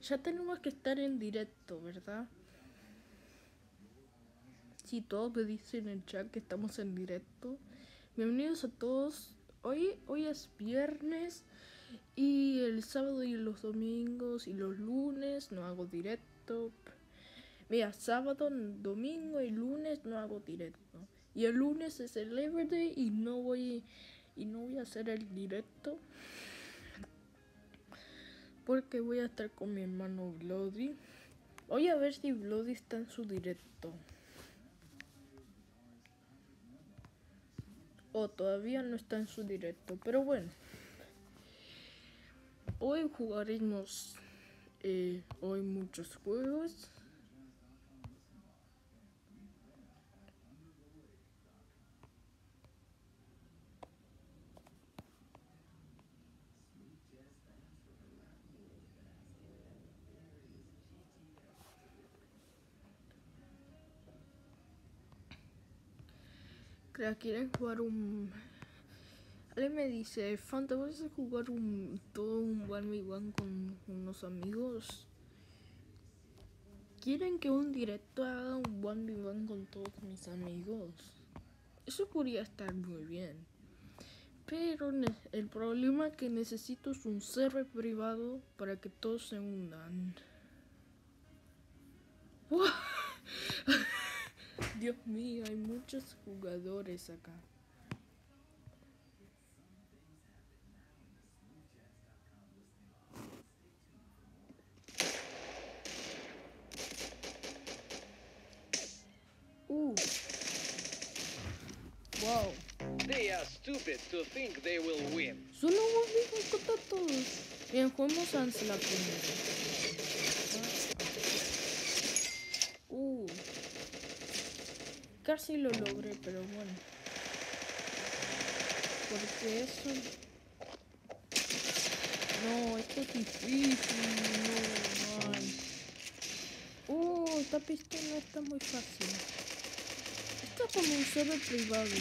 ya tenemos que estar en directo, ¿verdad? Sí, todos me dicen en el chat que estamos en directo. Bienvenidos a todos. Hoy es viernes y el sábado y los domingos y los lunes no hago directo. Mira, sábado, domingo y lunes no hago directo. Y el lunes es el Labor Day y no voy a hacer el directo porque voy a estar con mi hermano Bloody. Voy a ver si Bloody está en su directo. O todavía no está en su directo. Pero bueno. Hoy jugaremos hoy muchos juegos. ¿Quieren jugar un...? Ale me dice, Fanta, ¿vas a jugar todo un 1v1 con unos amigos? ¿Quieren que un directo haga un 1v1 con todos mis amigos? Eso podría estar muy bien. Pero el problema es que necesito es un server privado para que todos se unan. Dios mío, hay muchos jugadores acá. Wow. They are stupid to think they will win. Solo volvimos contra todos. Bien, juguemos a la primera. Casi lo logré, pero bueno. Porque eso... No, esto es difícil. No, man. Esta pista no está muy fácil. Esto es como un server privado.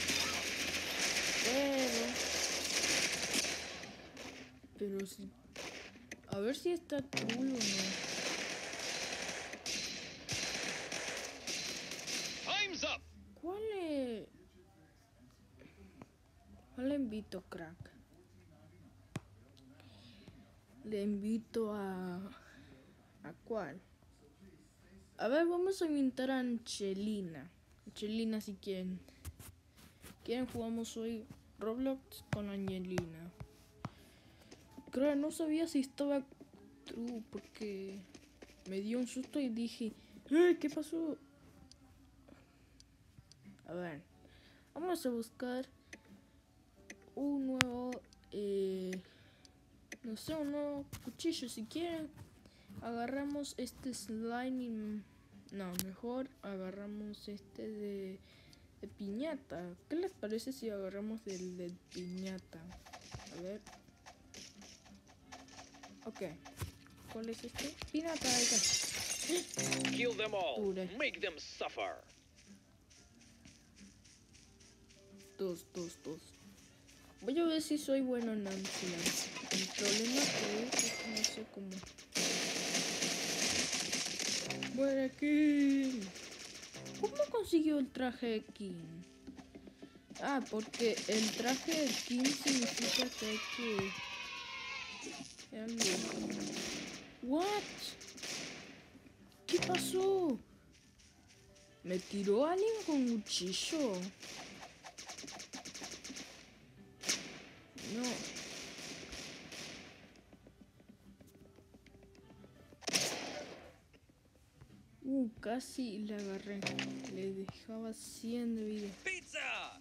Pero sí. A ver si está cool o no. Time's up. ¿Cuál le invito, crack? Le invito a... ¿A cuál? A ver, vamos a invitar a Angelina. Angelina, si quieren. Jugamos hoy Roblox con Angelina. Creo que no sabía si estaba true porque me dio un susto y dije, ¿qué pasó? A ver, vamos a buscar un nuevo, no sé, un nuevo cuchillo si quieren. Agarramos este slime y... No, mejor agarramos este de piñata. ¿Qué les parece si agarramos del de piñata? A ver. Ok. ¿Cuál es este? Piñata, ahí está. Kill them all. Dure. Make them suffer. Dos. Voy a ver si soy bueno en Nancy. El problema que es que no sé cómo. Bueno, aquí. ¿Cómo consiguió el traje de King? Porque el traje de King significa que hay que... ¿What? ¿Qué pasó? ¿Me tiró alguien con cuchillo? No. Casi la agarré. Le dejaba 100 de vida. Pizza.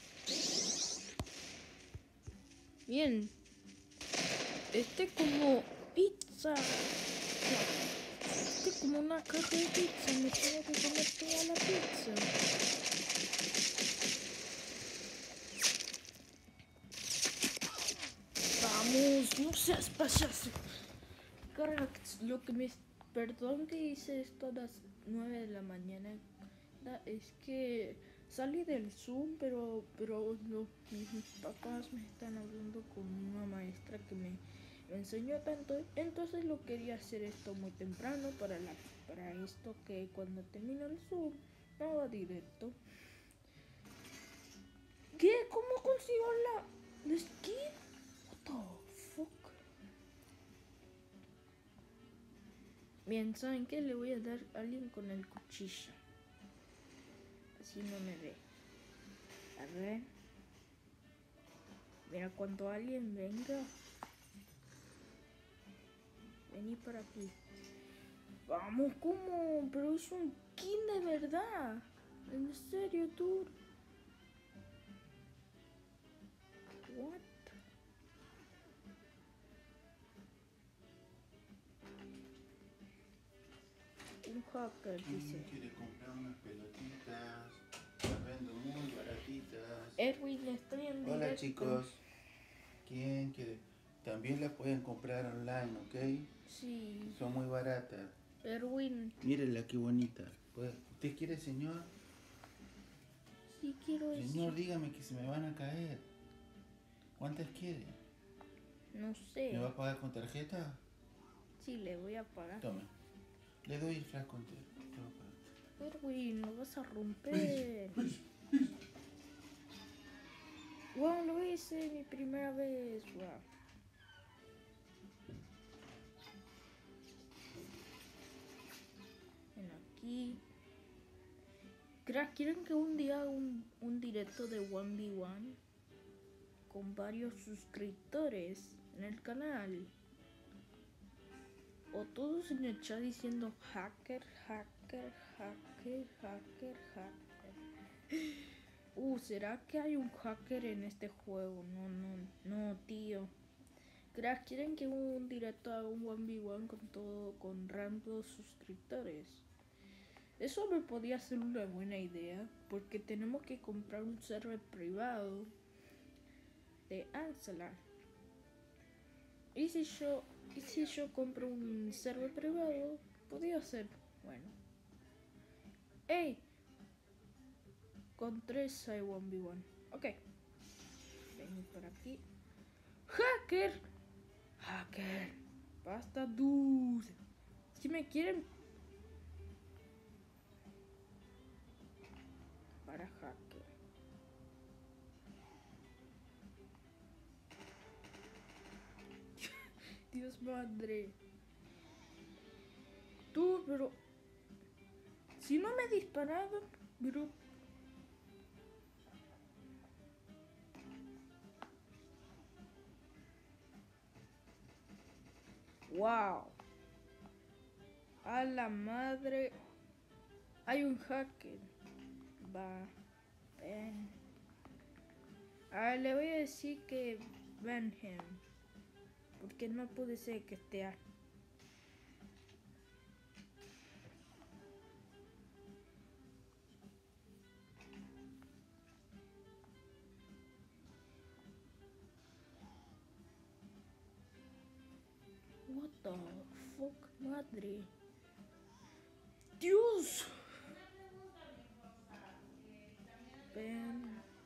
Bien. Este como pizza. Este como una caja de pizza. Me tengo que comer toda la pizza. Vamos, no seas payaso. Correcto. Lo que me... Perdón que hice esto a las 9 de la mañana. Es que salí del Zoom, pero mis papás me están hablando con una maestra que me enseñó tanto, entonces lo quería hacer esto muy temprano para esto que cuando termine el Zoom no va directo. ¿Qué? ¿Cómo consigo la skin? What the fuck? Bien, ¿saben qué? Le voy a dar a alguien con el cuchillo. Así no me ve. A ver. Mira, cuando alguien venga. Vení para aquí. Vamos, ¿cómo? Pero es un king de verdad. En serio, tú. What? Un hacker, dice. Quiere comprar unas pelotitas. Las vendo muy baratitas. Erwin, estoy en directo. Hola chicos. ¿Quién quiere? También las pueden comprar online, ¿ok? Sí. Son muy baratas. Erwin. Mírenla qué bonita. ¿Usted quiere, señor? Sí, quiero eso. Señor, dígame que se me van a caer. ¿Cuántas quiere? No sé. ¿Me va a pagar con tarjeta? Sí, le voy a pagar. Tome. Le doy el frasco entero. Te voy a pagar. Erwin, lo vas a romper. Wow, lo hice mi primera vez. Wow. Ven aquí. Crack, ¿quieren que un día haga un directo de 1v1 con varios suscriptores en el canal? O todos en el chat diciendo hacker, hacker, hacker, hacker, hacker. ¿Será que hay un hacker en este juego? No, tío. Crack, ¿quieren que un directo haga un 1v1 con rango suscriptores? Eso me podría ser una buena idea, porque tenemos que comprar un server privado de Axelar. Y si yo compro un server privado, podría ser bueno. ¡Ey! Con 3 hay 1v1. Ok. Ven por aquí. ¡Hacker! ¡Hacker! ¡Basta, dude! Si me quieren... Para hacker. Dios madre. Tú, pero... Si no me he disparado, bro... ¡Wow! A la madre. Hay un hacker. Va. Ven. Le voy a decir que ban him. Porque no puede ser que esté aquí. What the fuck, madre. Dios. Ban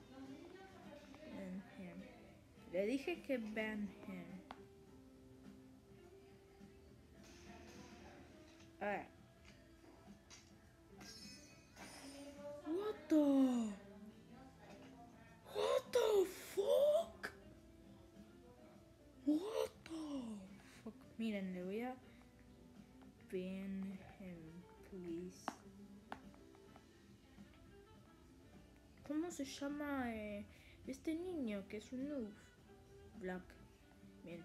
him. Le dije que ban him. Ah. What the fuck? What the fuck? Miren, le voy a ban him, please. ¿Cómo se llama este niño que es un noob? Black. Bien.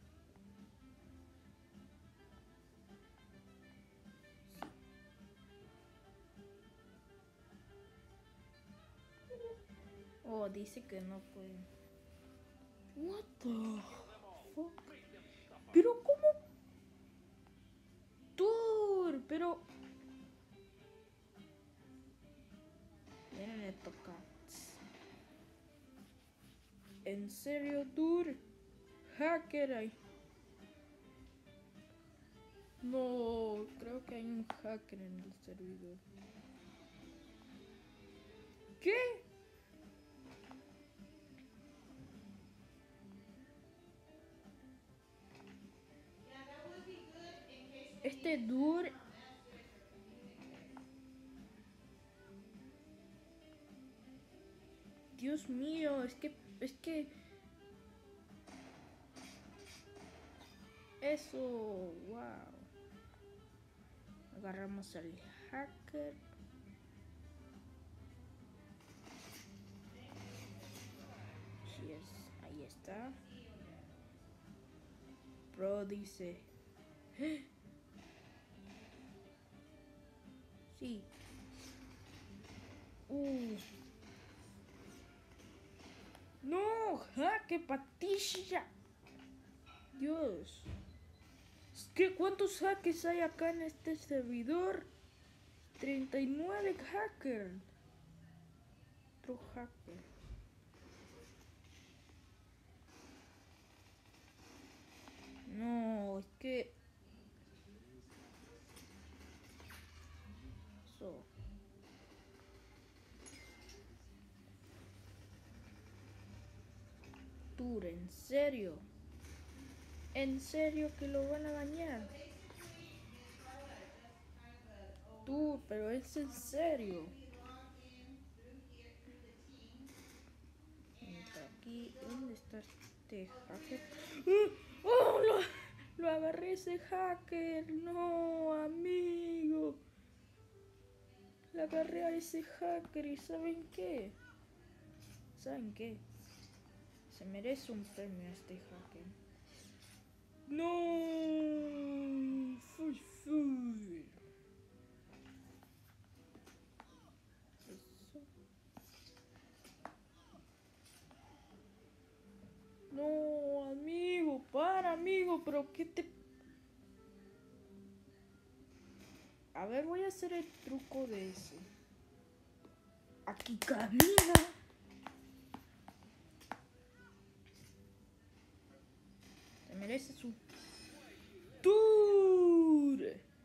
Oh, dice que no puede. What the fuck? Pero ¿cómo? Tour, pero... Miren, le toca. ¿En serio, Tour? Hacker ahí. No, creo que hay un hacker en el servidor. ¿Qué? que dure. Dios mío, es que eso, wow. Agarramos al hacker. Sí es, ahí está. Pro dice. Sí. No, qué patilla. Dios. Es que ¿cuántos hackers hay acá en este servidor? 39 hackers. Otro hacker. No, es que... Eso. Tour, ¿en serio? ¿En serio que lo van a dañar? Tour, pero es en serio. Aquí, ¿dónde está este hacker? ¡Oh! Lo agarré ese hacker. No, amigo. Le agarré a ese hacker y ¿saben qué? ¿Saben qué? Se merece un premio este hacker. No. Fui. Eso. No, amigo, amigo, pero ¿qué te... A ver, voy a hacer el truco de ese. Aquí camina. Te mereces un tour.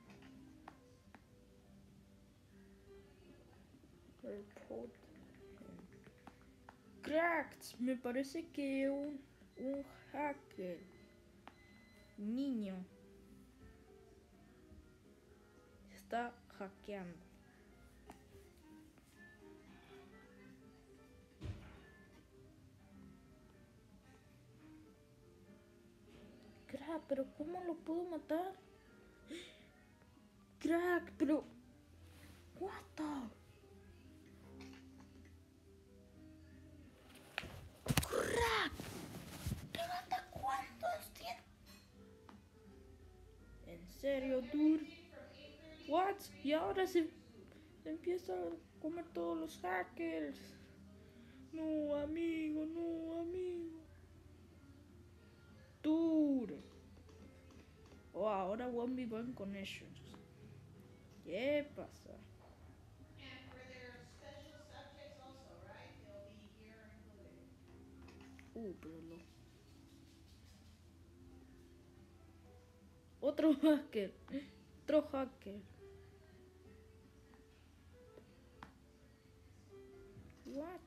Cracks, me parece que un hacker niño está hackeando. Crack, pero ¿cómo lo puedo matar? Crack, pero... What the... Crack. ¿Pero hasta cuántos tiene? ¿En serio, dude? What? Y ahora se empieza a comer todos los hackers. No, amigo, no, amigo. Dude. Oh, ahora 1v1 con ellos. ¿Qué pasa? Pero no. Otro hacker. Otro hacker. What?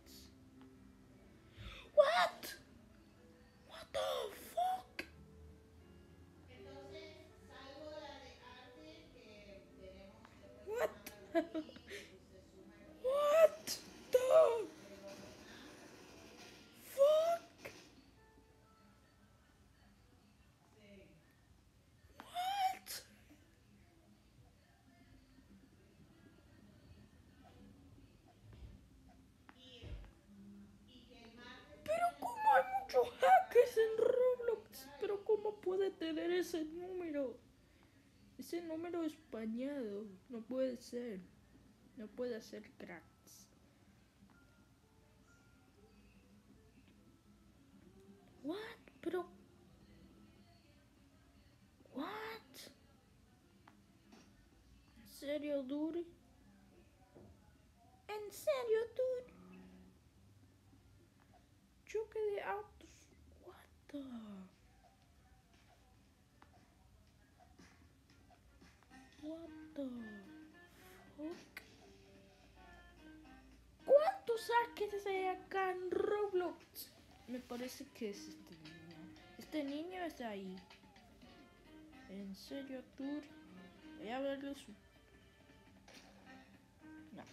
What? What the fuck? What? What the fuck? What? Pero cómo hay muchos hackers en Roblox. Pero cómo puede tener ese número. Ese número españado. No puede ser. No puede ser cracks. What? Pero... What? ¿En serio, dude? ¿En serio, dude? Choque de autos. What the... What the fuck? ¿Cuántos hackers hay acá en Roblox? Me parece que es este niño. Este niño está ahí. ¿En serio, Tour? Voy a verle su... No.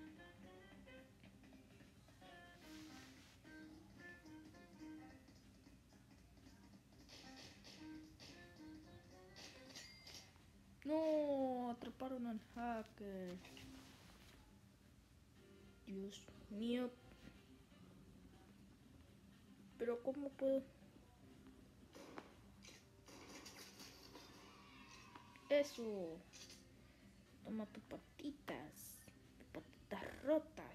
No, atraparon al hacker. Dios mío. Pero ¿cómo puedo? Eso. Toma tus patitas rotas.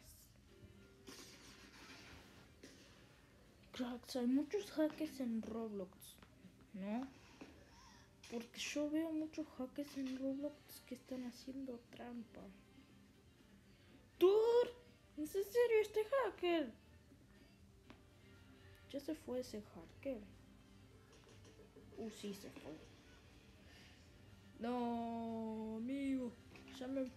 Cracks, hay muchos hackers en Roblox, ¿no? Porque yo veo muchos hackers en Roblox que están haciendo trampa. ¡Tur! ¿Es en serio este hacker? Ya se fue ese hacker. Sí se fue. No, amigo. Ya me...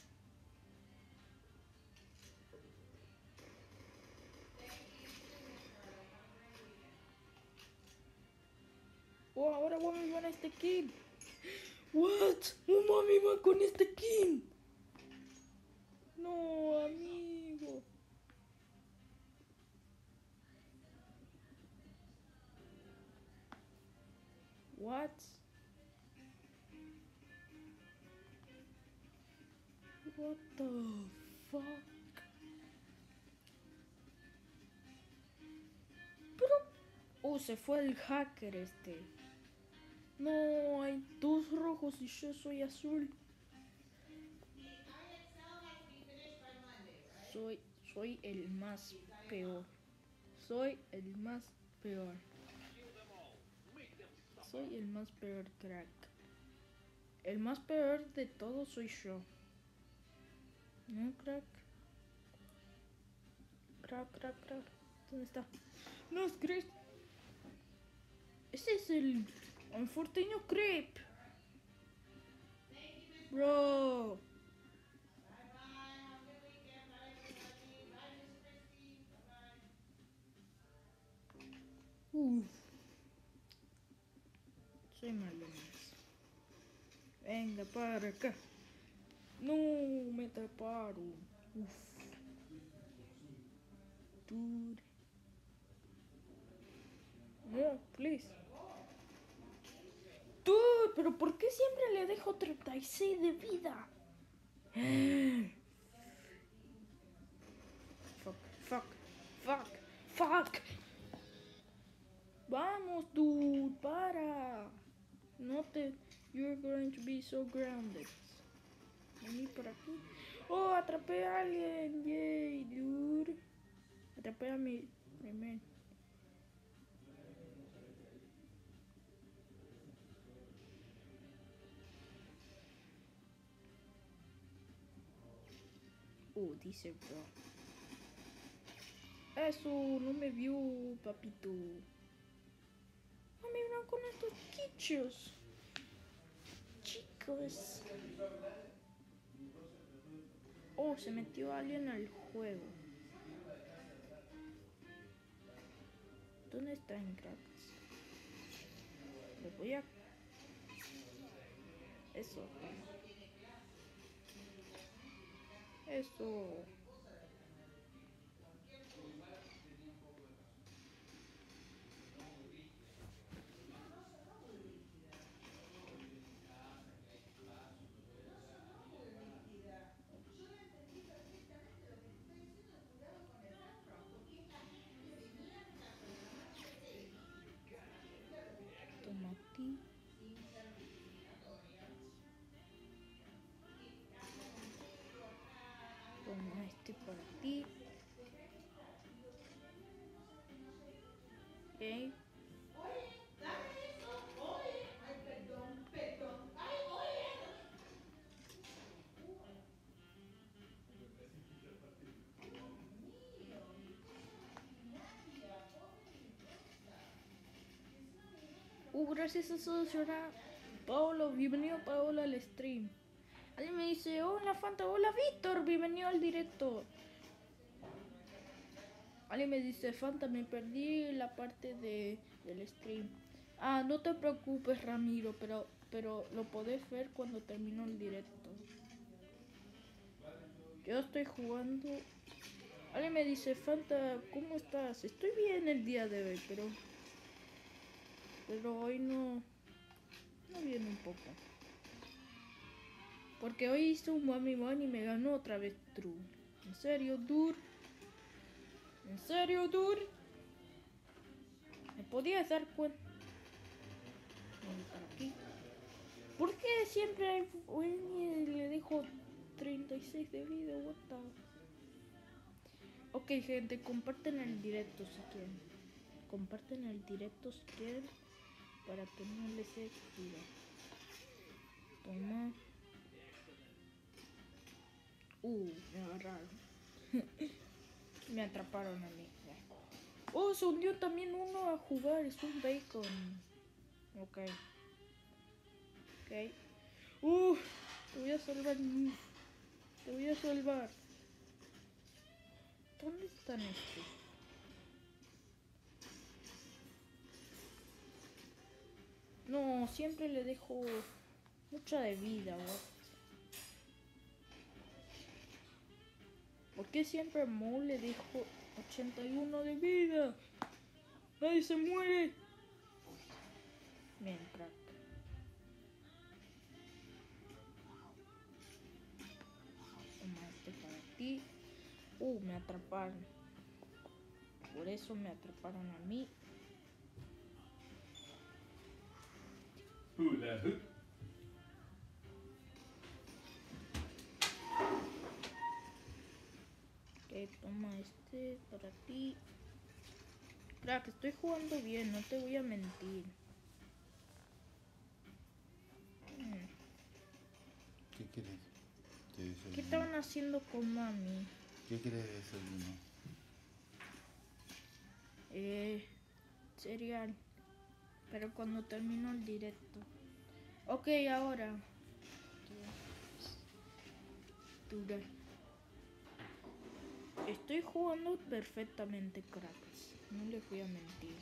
Oh, ahora mami va a este kill. What? Mami va con este kill. No, amigo. What? What the fuck? Pero... se fue el hacker este. No, hay dos rojos y yo soy azul. Soy el más peor. Soy el más peor. Soy el más peor, crack. El más peor de todos soy yo. ¿No, crack? Crack. ¿Dónde está? No, es Chris. Ese es el Unfortunate Creep. Bro. Soy malo más. Venga, para acá. No, me taparon. Dude. No, please. Dude, pero ¿por qué siempre le dejo 36 de vida? Fuck. Vamos, dude, para. No te... You're going to be so grounded. Vení por aquí. Oh, atrapé a alguien. Yay, dude. Atrapé a mi man. Dice bro. Eso, no me vio, papito. No me vieron con estos quichos. Chicos. Se metió alguien al juego. ¿Dónde están, cracks? Les voy a... Eso. Tomati. Toma este para ti. Okay. Gracias a eso, señora Paolo. Bienvenido, Paolo, al stream. Alguien me dice, hola Fanta, hola Víctor, bienvenido al directo. Alguien me dice, Fanta, me perdí la parte del stream. No te preocupes, Ramiro, pero pero lo podés ver cuando termino el directo. Yo estoy jugando. Alguien me dice, Fanta, ¿cómo estás? Estoy bien el día de hoy, pero hoy no viene un poco. Porque hoy hice un 1v1 y me ganó otra vez True. ¿En serio, Dur? ¿En serio, Dur? ¿Me podías dar cuenta? Aquí. ¿Por qué siempre le dejo 36 de vida? What the... Ok, gente, comparten el directo si quieren. Comparten el directo si quieren. Para que no les escriba. Toma. Me agarraron. Me atraparon a mí. Oh, se hundió también uno a jugar. Es un bacon. Ok. Te voy a salvar. Te voy a salvar. ¿Dónde están estos? No, siempre le dejo mucha de vida, ¿verdad? ¿Por qué siempre a Mo le dejo 81 de vida? ¡Nadie se muere! Bien, crack. Toma este para ti. Me atraparon. Por eso me atraparon a mí. Hula hoop. Ok, toma este para ti. Crack, estoy jugando bien, no te voy a mentir. ¿Qué quieres? ¿Qué estaban haciendo con mami? ¿Qué quieres de desayuno? Cereal. Pero cuando termino el directo. Ok, ahora. Dura. Estoy jugando perfectamente, cracks. No les voy a mentir.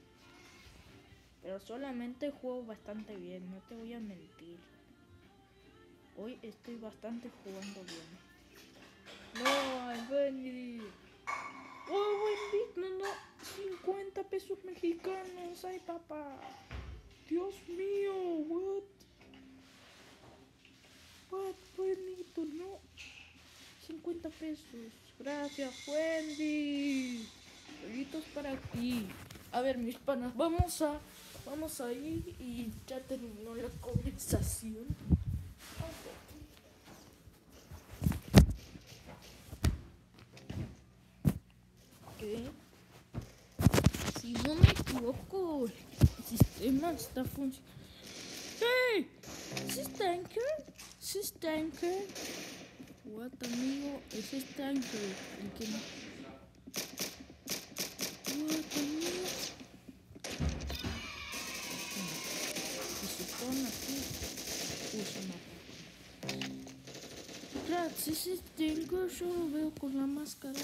Pero solamente juego bastante bien, no te voy a mentir. Hoy estoy bastante jugando bien. No, Wendy. Oh, Wendy, no. 50 pesos mexicanos. Ay, papá. Dios mío, what, bonito, no. 50 pesos. Gracias, Wendy. Solitos para ti. A ver, mis panas, vamos a ir y ya terminó la conversación. Ok. Si no me equivoco, el sistema está funcionando. ¡Hey! ¿Es Stanker? What, amigo? Es Stanker. El que no... What, amigo? Se supone aquí. Se mata. Claro, si es Stanker, yo lo veo con la máscara.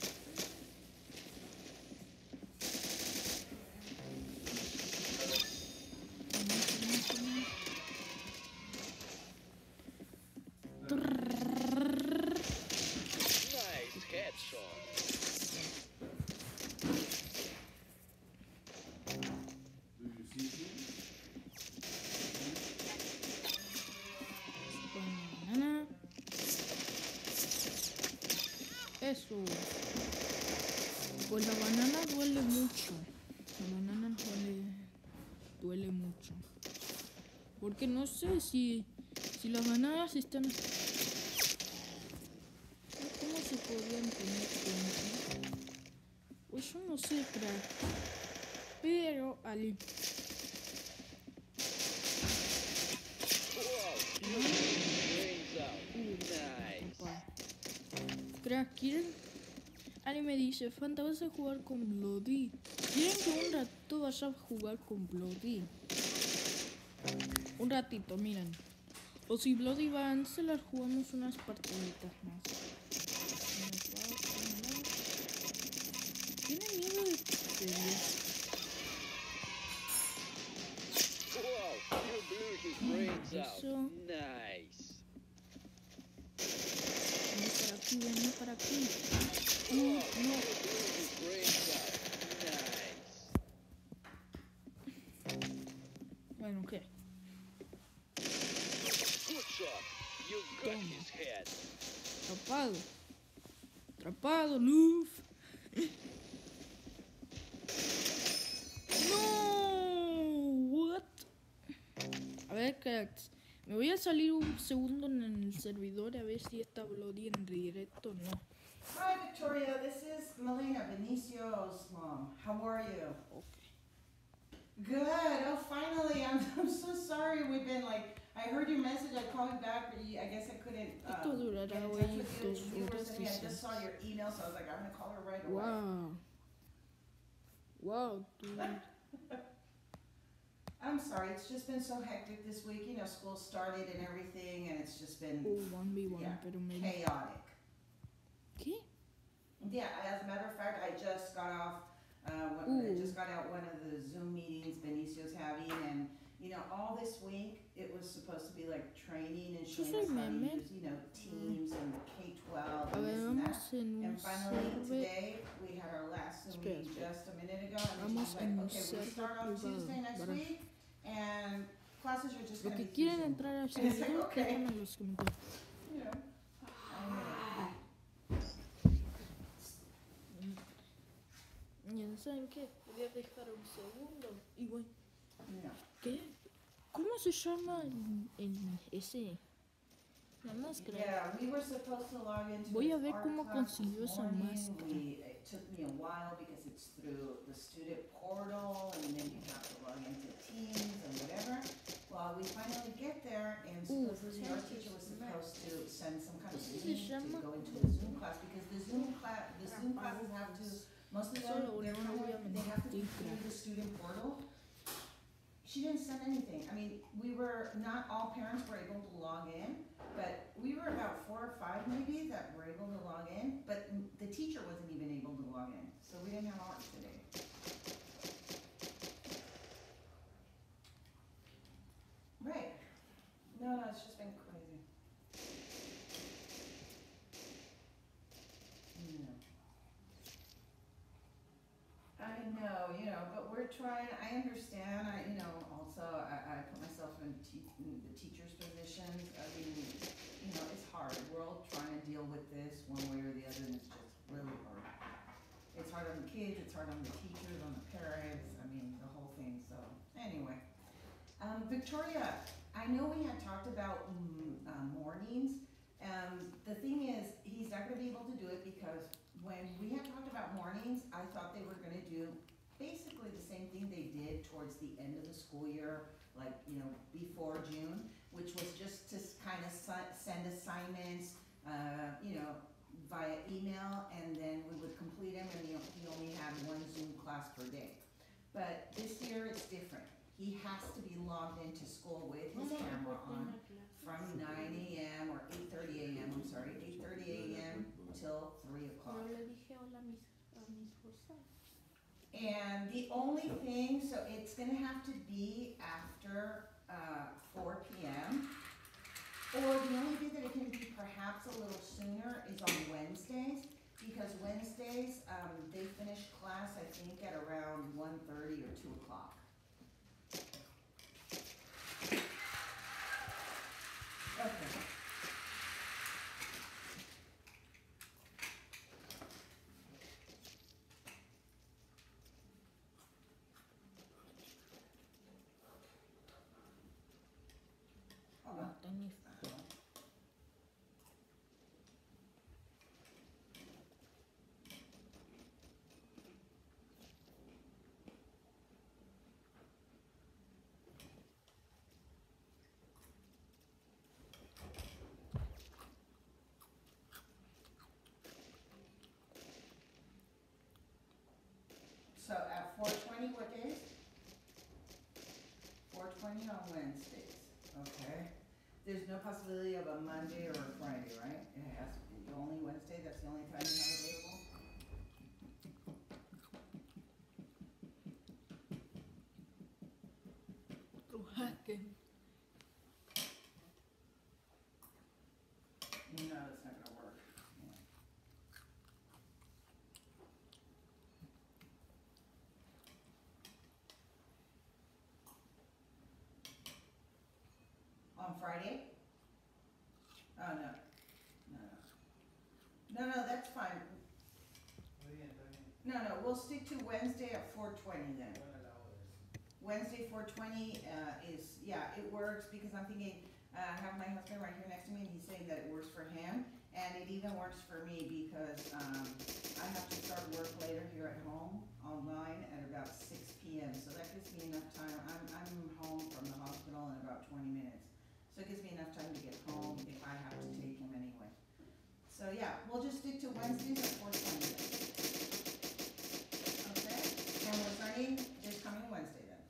Eso. Pues la banana duele mucho. La banana duele mucho. Porque no sé si las bananas están... ¿Cómo se podrían tener cuenta? Pues yo no sé, crack. Pero al... Crack, ¿quieren? Alguien me dice, Fanta, vas a jugar con Bloody. ¿Quieren que un rato vaya a jugar con Bloody? Un ratito, miren. O si Bloody van, se las jugamos unas partiditas más. ¿Tiene miedo de serio? aquí, vení para aquí. Oh, No. great job. Nice. Bueno, ¿qué? Good job. You got his head. Atrapado. Atrapado, Luf. No. What? A ver, cracks. Me voy a salir un segundo en el servidor a ver si está Bloody en directo o no. Hi, Victoria. This is Melina, Benicio's mom. How are you? Okay. Good. Oh, finally. I'm so sorry. We've been like, I heard your message. I called you back, but I guess I couldn't Esto durará get in touch hoy with you. 2 You were horas sending y me, I just 6. saw your email, so I was like, I'm going to call her right away. Wow. Wow, dude. I'm sorry. It's just been so hectic this week. You know, school started and everything, and it's just been Oh, 1v1, Yeah. pero me... chaotic. ¿Qué? Yeah, as a matter of fact, I just got off, I Ooh. just got out one of the Zoom meetings Benicio's having, and, you know, all this week, it was supposed to be like training and Yo showing soy us how to meme. use, you know, Teams and K-12 A and ver, this and that. vamos en un And finally, server. today, we had our last Zoom Espera, meeting espera. just a minute ago, and Vamos she's en like, un okay, we server start on privado. Tuesday next Para week, and classes are just los gonna que be through quieren Zoom. entrar al And it's like, servidor, okay. pongan en los comentarios. You know, I know. Ya saben qué, voy a dejar un segundo y voy. No. ¿Qué? ¿Cómo se llama en ese? La máscara. Yeah, we were supposed to log into Voy a this ver art cómo class consiguió this esa morning. máscara. It took me a while because it's through the student portal and then you have to log into Teams and whatever. Well, we finally get there and supposedly our teacher was supposed to send some kind of ¿Cómo se link to llama? go into the Zoom class because the Zoom classes have to, most of them, Solo they're no voy a they have to be mentir, through the student portal. She didn't send anything. I mean, not all parents were able to log in, but we were about 4 or 5 maybe that were able to log in, but the teacher wasn't even able to log in, so we didn't have ours today. Right. No, it's just been crazy. No. I know, but we're trying, I understand, also, I put myself in the teacher's positions, I mean, it's hard, we're all trying to deal with this one way or the other, and it's just really hard. It's hard on the kids, it's hard on the teachers, on the parents, I mean, the whole thing, so, anyway. Victoria, I know we had talked about mornings, the thing is, he's not gonna be able to do it because when we had talked about mornings, I thought they were gonna do basically the same thing they did towards the end of the school year, like, before June, which was just to kind of send assignments, via email, and then we would complete them, and he only had one Zoom class per day. But this year, it's different. He has to be logged into school with his camera on from 9 a.m. or 8:30 a.m., 8:30 a.m. till 3 o'clock. And the only thing, so it's gonna have to be after 4 p.m. Or the only day that it can be perhaps a little sooner is on Wednesdays, because Wednesdays, they finish class, I think, at around 1:30 or 2 o'clock. Okay. Hold on. So at 4:20, what days? 4:20 on Wednesdays, okay? There's no possibility of a Monday or a Friday, right? It has to be only Wednesday, that's the only time you have available? No, that's not gonna work. Yeah. On Friday? Oh, no. No, that's fine. No, we'll stick to Wednesday at 4:20 then. Wednesday 4:20 is, yeah, it works because I'm thinking, I have my husband right here next to me and he's saying that it works for him. And it even works for me because I have to start work later here at home online at about 6 p.m. So that gives me enough time. I'm home from the hospital in about 20 minutes. So it gives me enough time to get home if I have to take him anyway. So yeah, we'll just stick to Wednesdays at 4:20 then. Okay? And we're starting this coming Wednesday then.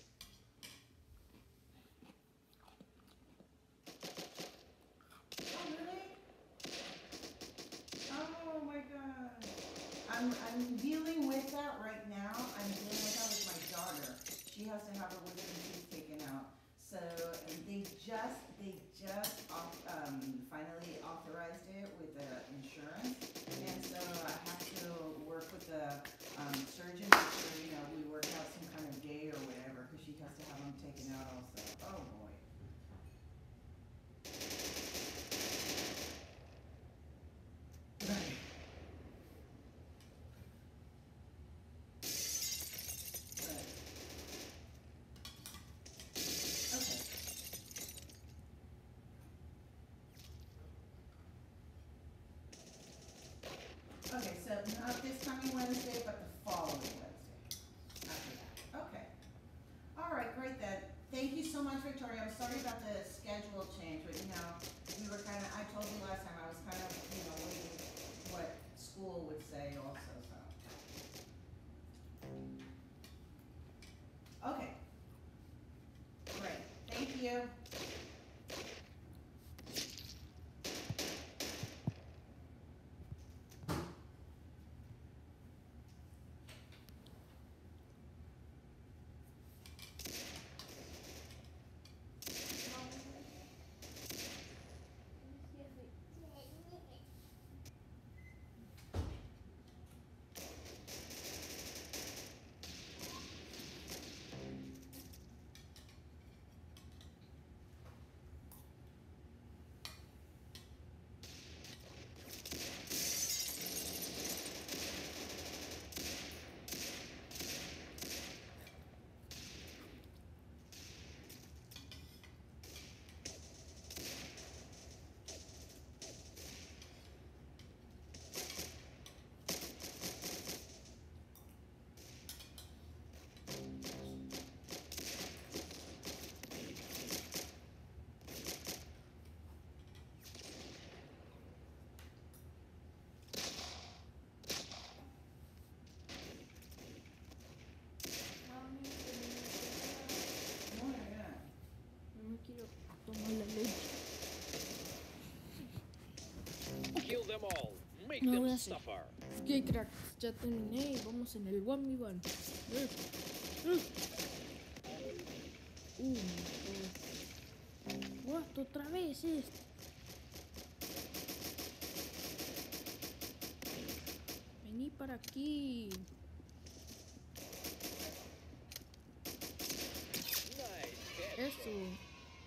Oh, really? Oh my God. I'm dealing with that right now. I'm dealing with that with my daughter. She has to have her wisdom teeth taken out. So they just finally authorized it with the insurance, and so I have to work with the surgeon, make sure we work out some kind of day or whatever, because she has to have them taken out also. Oh boy. Right. Okay, so not this coming Wednesday, but the following Wednesday. After that. Okay. All right, great then. Thank you so much, Victoria. I'm sorry about the schedule change, but we were kind of, I told you last time, I was kind of, waiting what school would say also, so. Okay. Great. Thank you. Kill them all. Make No voy a them hacer. suffer. Ok, cracks, ya terminé y vamos en el 1v1. What? Otra vez esto. Vení para aquí. Nice catch. Eso.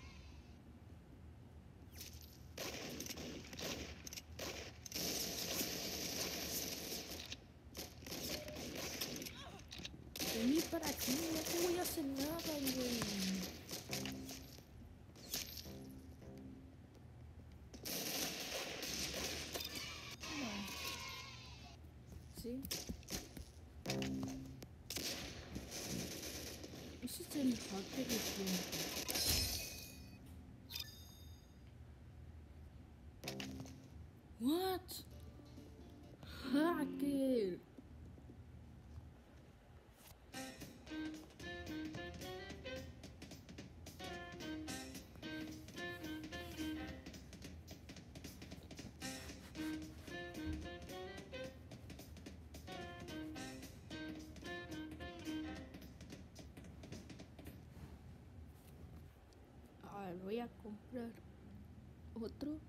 Vení para aquí, no te voy a hacer nada, güey. ¿Sí? Ese es el hacker de tiempo. What? Hacker. A ver, voy a comprar otro.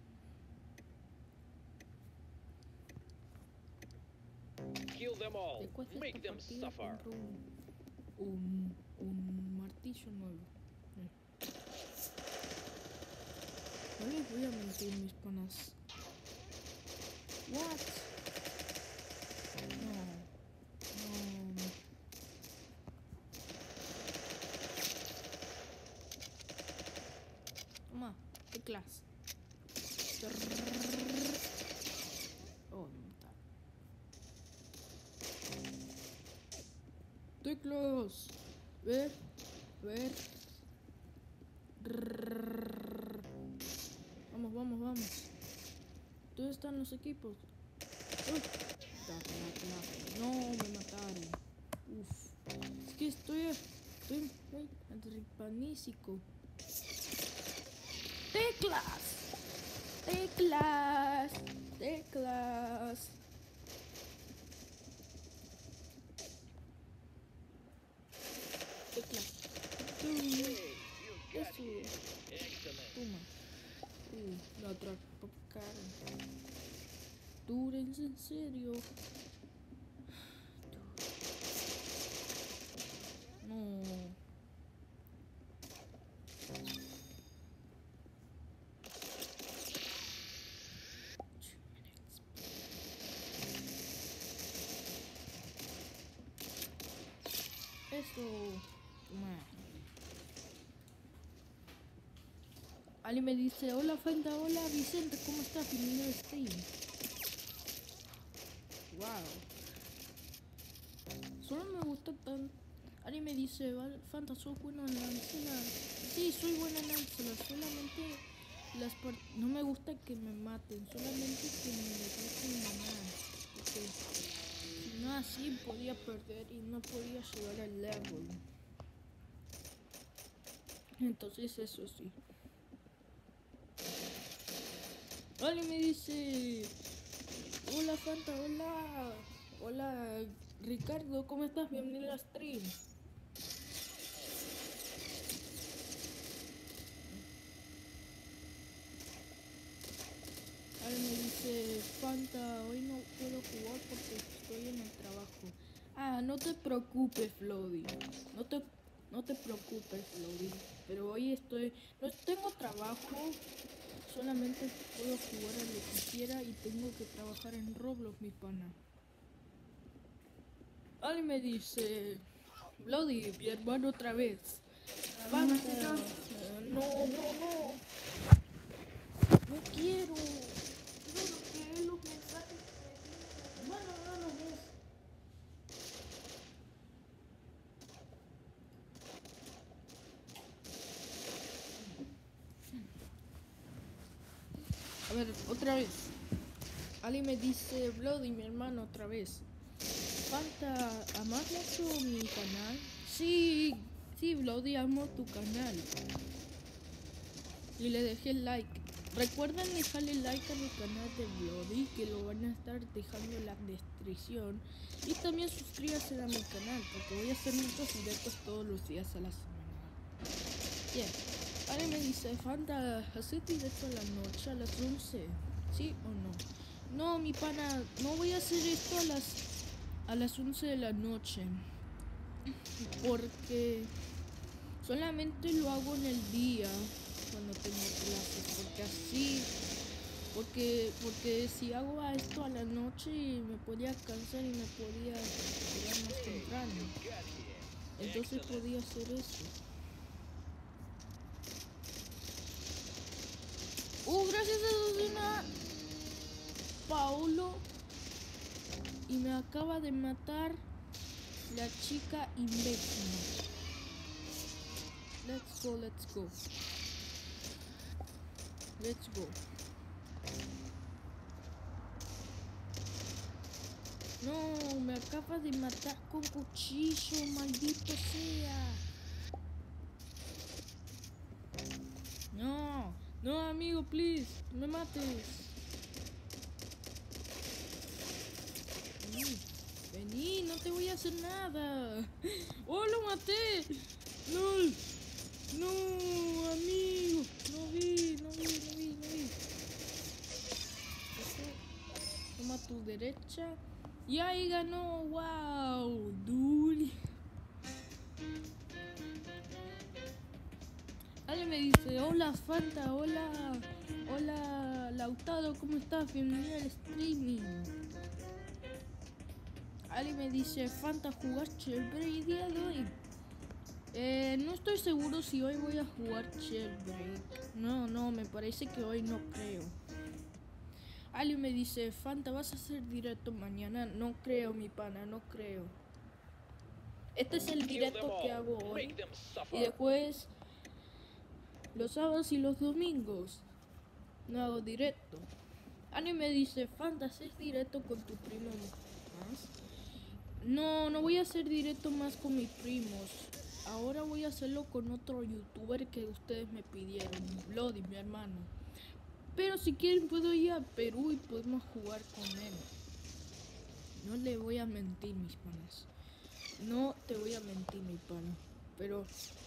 Kill them all. ¿Te cuesta Make esta them partida? suffer. Compro un martillo nuevo. No les voy a mentir, mis panas. What? No. No. Toma, teclas. Oh, no está. Teclas. Ver. Vamos. ¿Dónde están los equipos? Uy. No, me mataron. Uf. Es que estoy muy adrepanísico. ¡Teclas! Eso. Toma. La atraparon. Durense, en serio. No. Eso. Toma. Ali me dice, hola Fanta, hola Vicente, ¿cómo estás? Bienvenido al stream. Wow. Solo me gusta tan... Ali me dice, Fanta, ¿sos bueno en Lancela? Sí, soy buena en Lancela, solamente no me gusta que me maten, solamente que me dejen ganar. Porque si no así podía perder y no podía llegar al level. Entonces eso sí. Ali me dice, hola Fanta, hola Ricardo, ¿cómo estás? Bienvenido a stream. Ali me dice, Fanta, hoy no puedo jugar porque estoy en el trabajo. Ah, no te preocupes, Flody. No te preocupes, Flody. Pero hoy no tengo trabajo. Solamente puedo jugar a lo que quiera y tengo que trabajar en Roblox, mi pana. Ali me dice, Bloody, mi hermano otra vez. Fanta, no. No quiero. Quiero que los mensajes que no los ves. A ver, otra vez. Ali me dice, Bloody, mi hermano, otra vez. Fanta, ¿amas mucho mi canal? Sí, Bloody, amo tu canal. Y le dejé el like. Recuerden dejarle like a mi canal de Bloody, que lo van a estar dejando en la descripción. Y también suscríbanse a mi canal, porque voy a hacer muchos directos todos los días a la semana. Bien. Ali me dice, Fanta, ¿haces directo a la noche a las 11? ¿Sí o no? No, mi pana, no voy a hacer esto a las 11 de la noche. Porque solamente lo hago en el día cuando tengo clases. Porque si hago esto a la noche me podía cansar y me podía quedar más temprano. Entonces podía hacer eso. Gracias a Dudina Paulo. Y me acaba de matar la chica imbécil. Let's go. No, me acaba de matar con cuchillo, maldito sea. No, amigo, please, no me mates. Vení, no te voy a hacer nada. ¡Oh, lo maté! No, amigo, no vi. Toma tu derecha. Y ahí ganó, wow, dude. Ale me dice, hola Fanta, hola Hola, Lautaro, ¿cómo estás? Bienvenido al streaming. Ali me dice, Fanta, ¿jugaste Jailbreak el día de hoy? No estoy seguro si hoy voy a jugar Jailbreak. No, me parece que hoy no creo. Ali me dice, Fanta, ¿vas a hacer directo mañana? No creo, mi pana, no creo. Este es el Kill them directo que all. hago hoy. Make them Y suffer. después, los sábados y los domingos, no hago directo. Ali me dice, Fanta, ¿haces directo con tu primo más? No voy a hacer directo más con mis primos. Ahora voy a hacerlo con otro youtuber que ustedes me pidieron, Bloody, mi hermano. Pero si quieren puedo ir a Perú y podemos jugar con él. No le voy a mentir, mis panas. No te voy a mentir, mi pana. Pero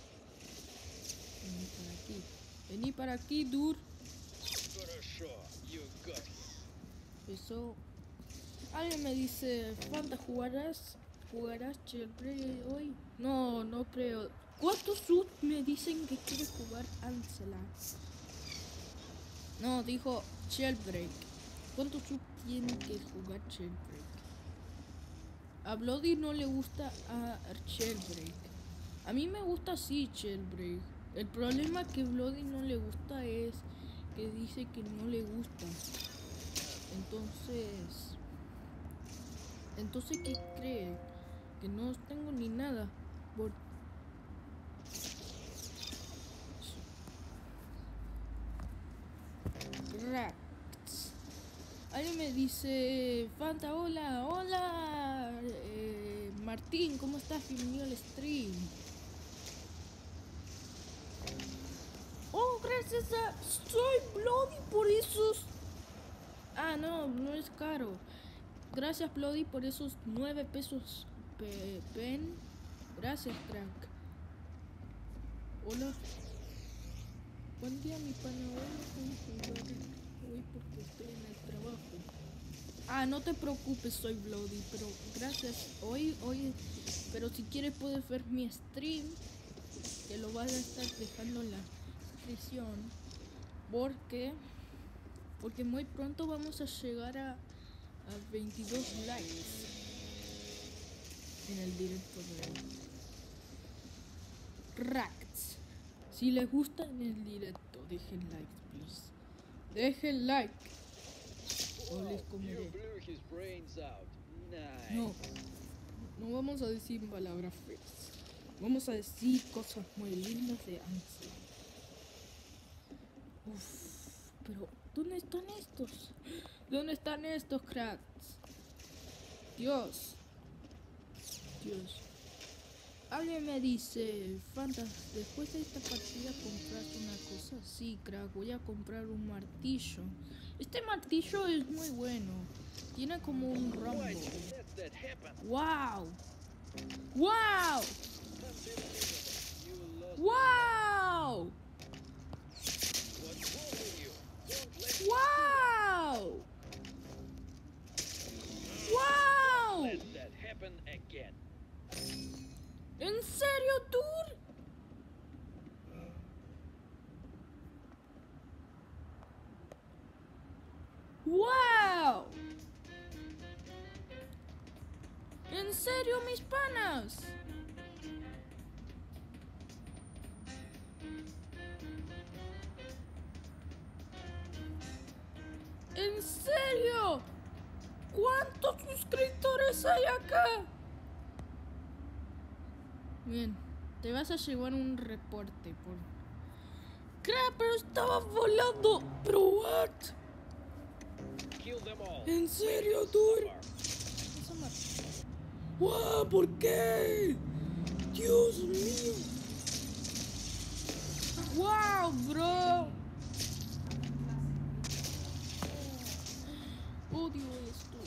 vení para aquí. Vení para aquí, Dur. For sure, you got him. Eso. Alguien me dice, Fanta, ¿jugarás Jailbreak hoy? No creo. ¿Cuántos subs me dicen que quiere jugar Ansela? No, dijo Jailbreak. ¿Cuántos subs tiene que jugar Jailbreak? A Bloody no le gusta a Jailbreak. A mí me gusta así Jailbreak. El problema que Bloody no le gusta es que dice que no le gusta. Entonces, ¿qué cree? Que no tengo ni nada. Rats. Alguien me dice, Fanta, hola. Martín, ¿cómo estás? Bienvenido al stream. Oh, gracias a... Soy Bloody por esos... Ah, no es caro. Gracias, Bloody, por esos 9 pesos. Pen. Gracias, crack. Hola. Buen día, mi pana. Hoy porque estoy en el trabajo. Ah, no te preocupes, soy Bloody, pero gracias. Hoy, pero si quieres puedes ver mi stream, que lo vas a estar dejando en la descripción, porque muy pronto vamos a llegar a 22 likes en el directo de Racts. Si les gusta en el directo, dejen like, please. Dejen like. O les You comeré. blew his brains out. Nice. No vamos a decir palabras feas. Vamos a decir cosas muy lindas de Ansel. Pero ¿dónde están estos? ¿Dónde están estos cracks? Dios. Alguien me dice, Fanta, después de esta partida compraste una cosa. Sí, crack, voy a comprar un martillo. Este martillo es muy bueno. Tiene como un rombo. Why did you let that happen? ¡Wow! You lost. ¡Wow! What's wrong with you? Don't let ¡Wow! ¡Wow! let that happen again. ¿En serio, Tour? ¡Wow! ¿En serio, mis panas? ¿En serio? ¿Cuántos suscriptores hay acá? Bien, te vas a llevar un reporte por... ¡Crap! Pero estaba volando. ¿Pero what? Kill them all. ¿En serio, Tour? Suffer. ¡Wow! ¿Por qué? ¡Dios mío! ¡Wow, bro! Odio esto.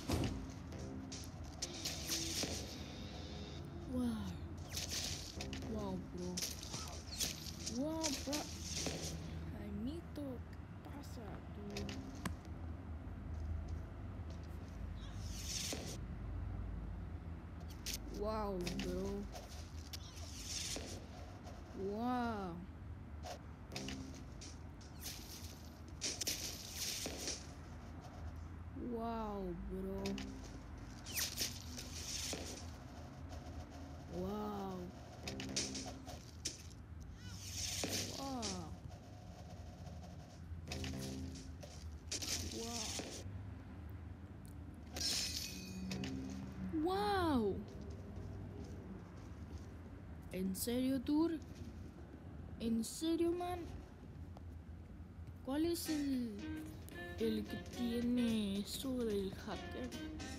¡Wow! ¡Wow, bro! ¡Wow, bro! Jaimito, ¿qué pasa, tú? ¡Wow, bro! ¡Wow! bro. Wow. Wow. Wow. Wow. ¿En serio, Tour? ¿En serio, man? ¿Cuál es el que tiene eso del hacker?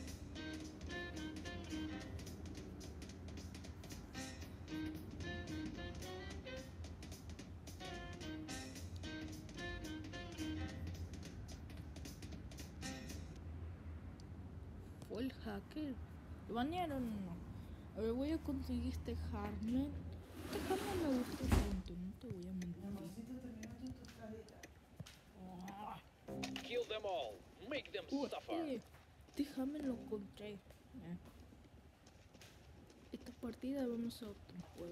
¿Fue el hacker? ¿Lo banearon o no? A ver, voy a conseguir este Harman. Este Harman me gusta tanto, no te voy a mentir. Kill them all. Make them suffer. Déjame lo encontré. Esta partida vamos a otro juego.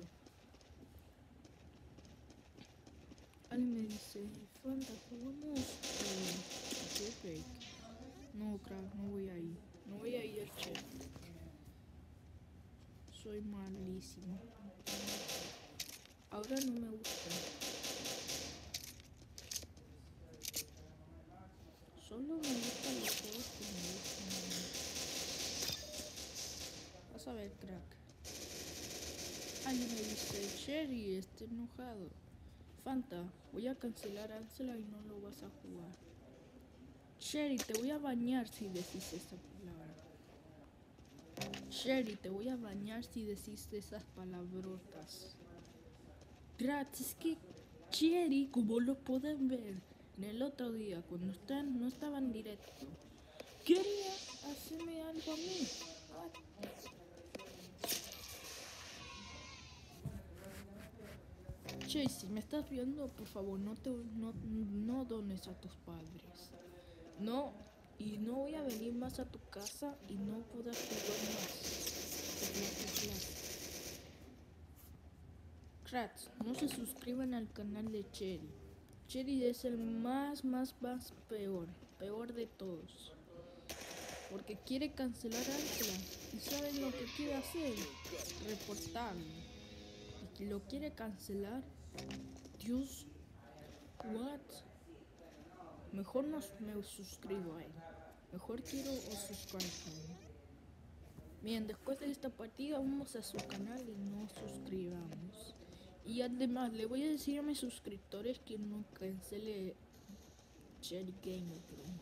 Alguien me dice, Fanta, jugamos Jailbreak. No, crack, no voy a ir. No voy a ir al chat. Soy malísimo. Ahora no me gusta. Solo me gustan los juegos que me gustan. Vas a ver, crack. Alguien me dice, Cherry, está enojado. Fanta, voy a cancelar a Ansela y no lo vas a jugar. Cherry, te voy a bañar si decís esa palabra. Cherry, te voy a bañar si decís esas palabrotas. Crack, es que Cherry, como lo pueden ver, en el otro día, cuando no estaba en directo, quería hacerme algo a mí. Che, si me estás viendo, por favor, no dones a tus padres. No, y no voy a venir más a tu casa y no podrás jugar más. Crats, no se suscriban al canal de Cherry. Cherry es el más peor de todos. Porque quiere cancelar a Angela. ¿Y saben lo que quiere hacer? Reportarlo. Y lo quiere cancelar. Dios. What? Mejor no me suscribo a él. Mejor quiero suscribirme. Bien, después de esta partida vamos a su canal y nos suscribamos. Y además le voy a decir a mis suscriptores que no cancele Cherry Gamer,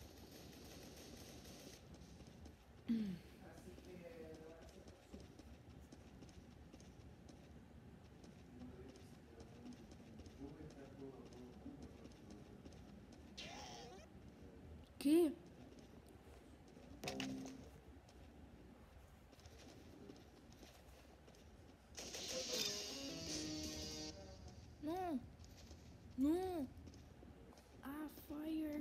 ¿Qué? No. No. Ah, fire.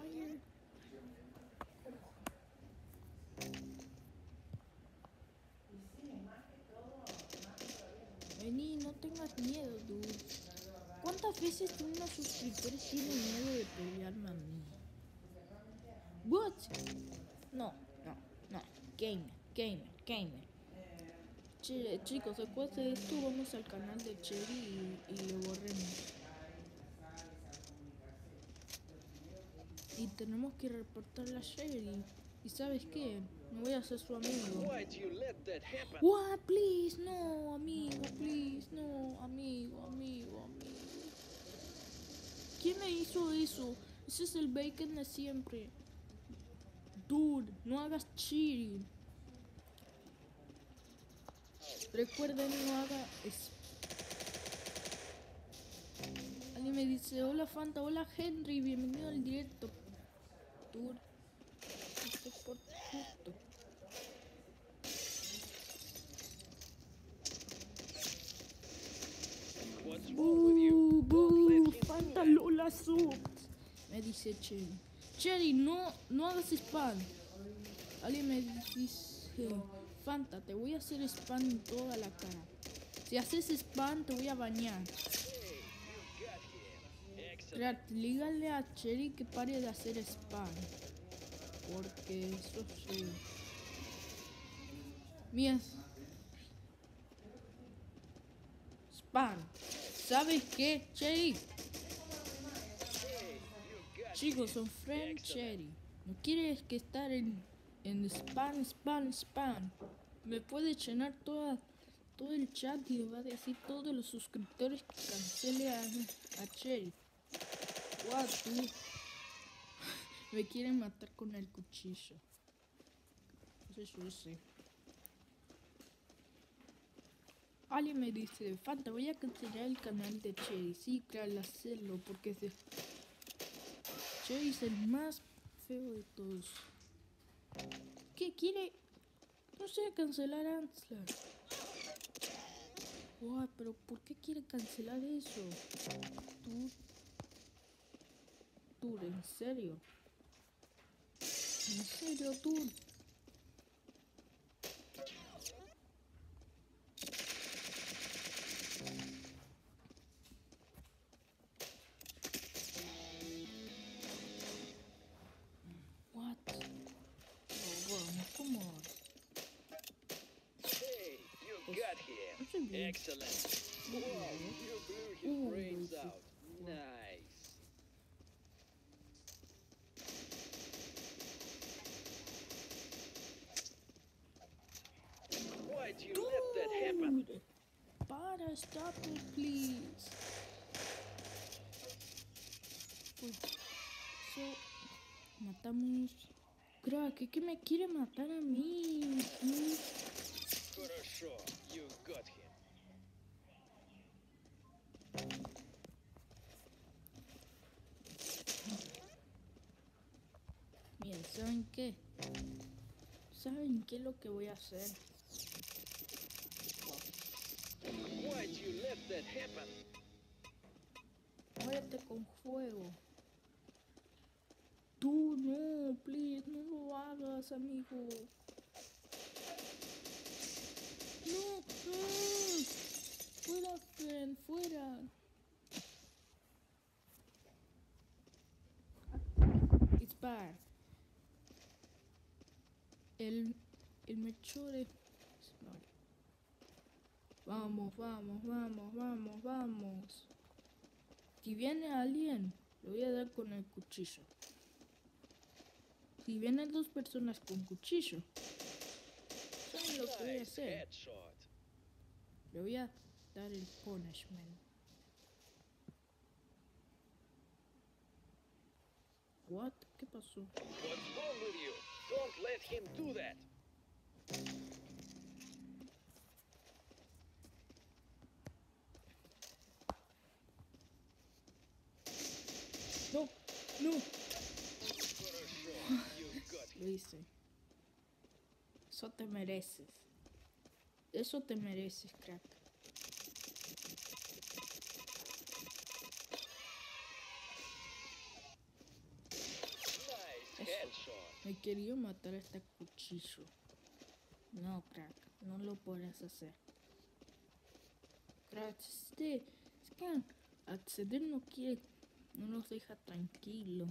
Vení, no tengas miedo, dude. ¿Cuántas veces unos suscriptores tienen miedo de pelearme a mí? What? No. Gamer. Chicos, después de esto vamos al canal de Cherry y lo borremos. Y tenemos que reportarle a Cherry. ¿Y sabes qué? No voy a ser su amigo. Why'd you let that happen? What? Please, no, amigo, please, no, amigo. ¿Quién me hizo eso? Ese es el bacon de siempre. Dude, no hagas cheating. Recuerden, no haga eso. Alguien me dice, hola Fanta, hola Henry, bienvenido al directo. Dude, esto es por justo. What's wrong with you? Don't let him Fanta do that. Lola Sub. Me dice Cherry. Cherry, no hagas spam. Alguien me dice, Fanta, te voy a hacer spam en toda la cara. Si haces spam, te voy a bañar. Hey, you got him. Excellent. Dígale a Cherry que pare de hacer spam. porque eso sí. Mira, Spam, ¿sabes qué, Cherry? Hey, you got Chicos, him. son friend Excellent. Cherry. ¿No quieres que estar en spam? Me puede llenar todo el chat y le va a decir todos los suscriptores que cancele a Cherry. What, tú? Me quieren matar con el cuchillo. Eso yo sé. Alguien me dice, Fanta, voy a cancelar el canal de Cherry. Sí, claro, hacerlo, porque Cherry es el más feo de todos. ¿Qué quiere? No sé, cancelar a Anslar. Wow, pero ¿por qué quiere cancelar eso? Tú, ¿en serio? ¿En serio, tú? What? Oh, bueno, ¿cómo? Hey, you got him. No sé bien. Excellent. Wow, you blew his brains out. Nice. Why'd you let that happen? Dude, para, stop it, please. Pues, so, matamos. Crack, es que me quiere matar a mí. Хорошо, you got him. Bien, ¿saben qué? ¿Saben qué es lo que voy a hacer? Why'd you let that happen? Muérete con fuego. Tú no, please, no lo hagas, amigo. No, no. Fuera, friend, fuera. It's bad. El mechore. Vamos. Si viene alguien, le voy a dar con el cuchillo. Si vienen dos personas con cuchillo, ¿saben lo que voy a Nice hacer? headshot. Le voy a dar el punishment. What? ¿Qué pasó? What's wrong with you? Don't let him do that. No, no. Хорошо, you got him. Lo hice. Eso te mereces. Eso te mereces, crack. Nice headshot. Me quería matar a este cuchillo. No, crack. No lo podrás hacer. Crack, es que acceder no quiere. No nos deja tranquilo.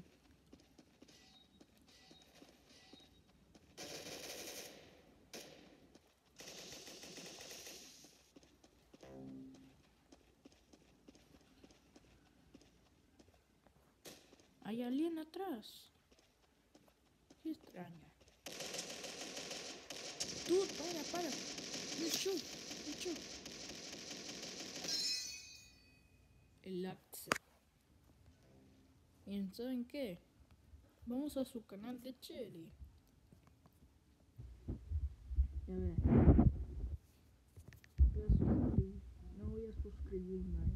Hay alguien atrás. Qué extraña. Tú, para. Mucho. El access. Bien, ¿saben qué? Vamos a su canal de Cherry. A ver. No voy a suscribirme.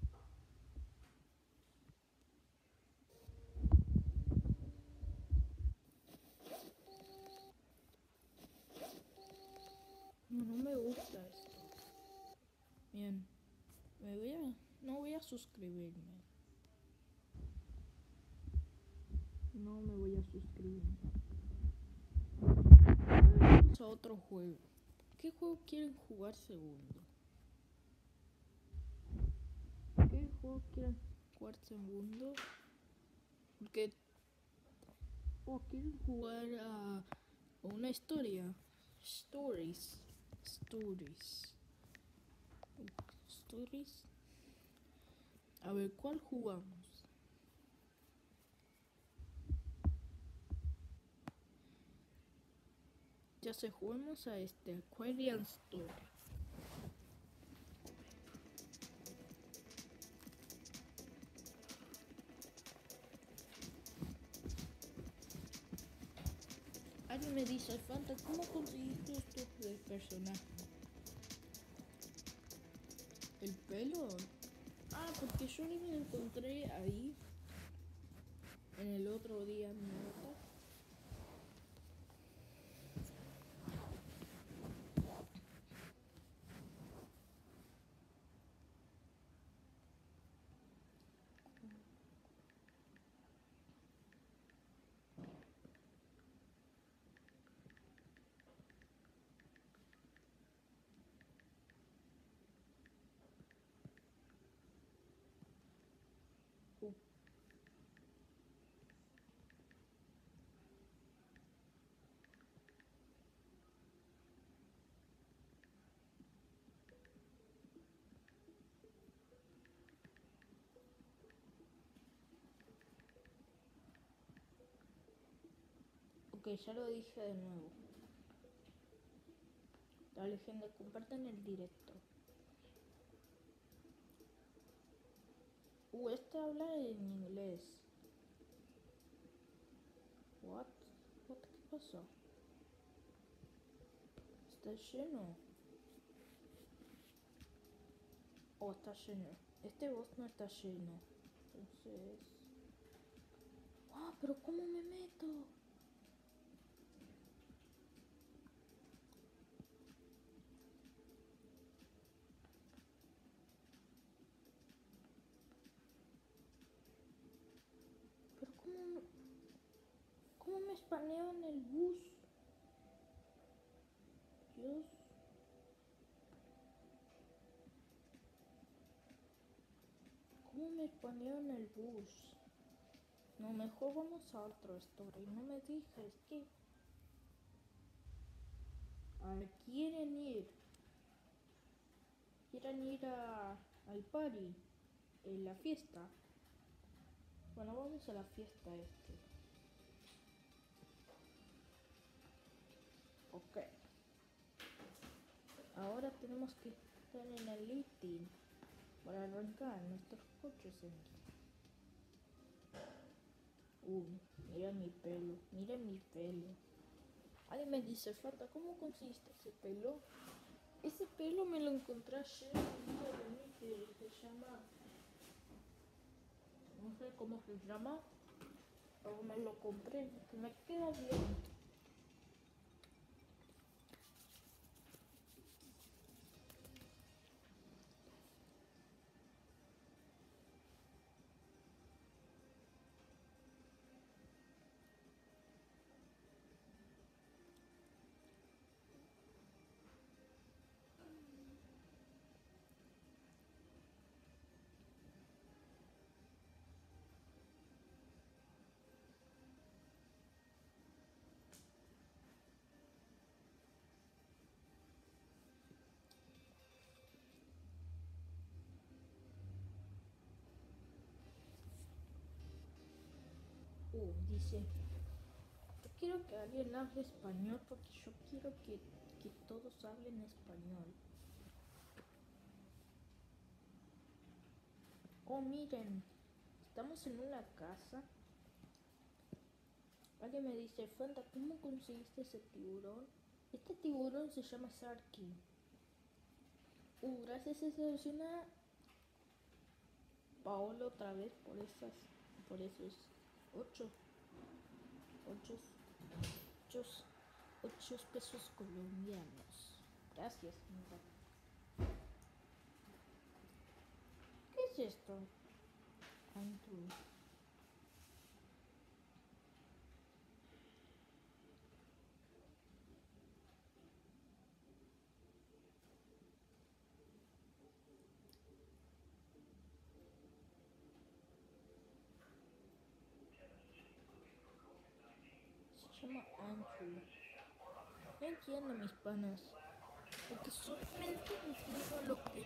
No me gusta esto. Bien. No voy a suscribirme. No me voy a suscribir. Vamos a otro juego. ¿Qué juego quieren jugar segundo? Porque o quieren jugar a una historia. Stories. Stories. Stories. A ver, ¿cuál jugamos? Ya se jugamos a este Aquarian Story. Alguien me dice, Fanta, ¿cómo conseguiste esto del personaje? ¿El pelo? Ah, porque yo me lo encontré ahí en el otro día en mi avatar. Ok, ya lo dije de nuevo. Dale, gente, compartan el directo. Este habla en inglés. What? ¿Qué pasó? ¿Está lleno? Oh, está lleno. Este boss no está lleno. Entonces... Ah, pero ¿cómo me meto? Pero ¿cómo me espaneo en el bus? Dios. ¿Cómo me espaneo en el bus? No, mejor vamos a otro story. No me digas que... ¿A quieren ir? ¿Quieren ir al party? En la fiesta. Bueno, vamos a la fiesta este. Ok. Ahora tenemos que estar en el listing para arrancar nuestros coches en... mira mi pelo, mira mi pelo. Alguien me dice, Fanta, ¿cómo conseguiste ese pelo? Ese pelo me lo encontré ayer en un video de mí que se llama... No sé cómo se llama, pero me lo compré, que me queda bien. Dice, yo quiero que alguien hable español porque yo quiero que todos hablen español. Oh, miren, estamos en una casa. Alguien me dice, Fanta, ¿cómo conseguiste ese tiburón? Este tiburón se llama Sharky. Gracias a esa Paolo otra vez por esos 8 pesos colombianos. Gracias, mira. ¿Qué es esto? Andrew. se llama Andrew. No entiendo mis panas. Porque solamente me fijo a lo que...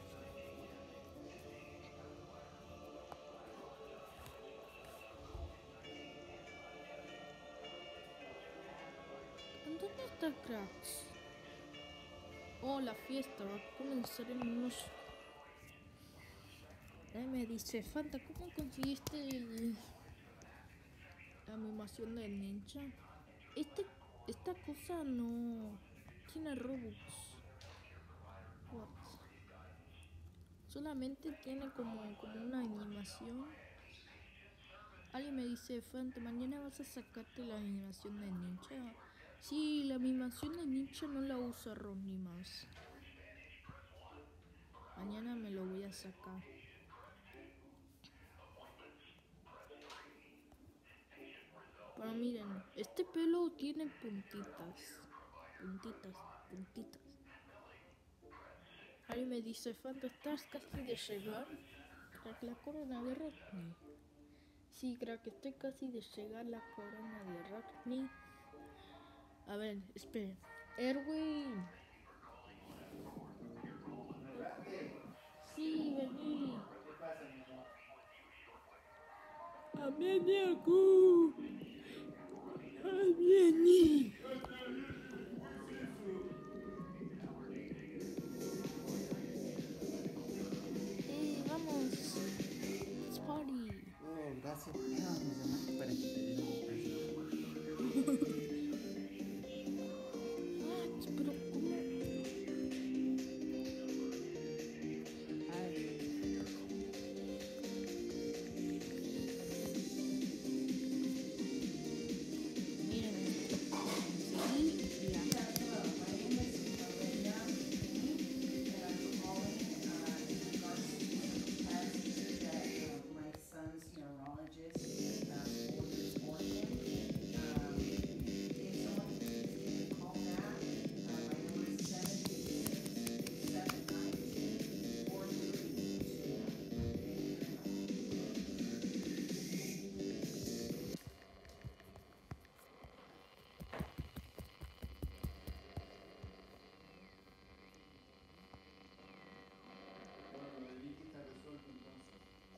¿Dónde está Cracks? Oh, la fiesta va a comenzar en unos... me dice, Fanta, ¿cómo conseguiste la animación del ninja? Esta cosa no tiene Robux. What? Solamente tiene como una animación. Alguien me dice, Fanta, mañana vas a sacarte la animación de ninja. Sí, la animación de ninja no la usa Ronnie más. Mañana me lo voy a sacar. Pero miren, este pelo tiene puntitas. Puntitas. Alguien me dice, Fanta, ¿estás casi de llegar? Crack, la corona de Rodney. Sí, crack, estoy casi de llegar a la corona de Rodney. A ver, esperen. Erwin. Sí, vení. ¿Qué pasa, mi amor? Ameniaku. Ameni. Vamos. Let's party. Oh, gracias. Me llamaste para que te diera un beso. What? Pero ¿cómo? A ver. Miren esto. Sí, ya. Bueno, el Vicky está resuelto entonces.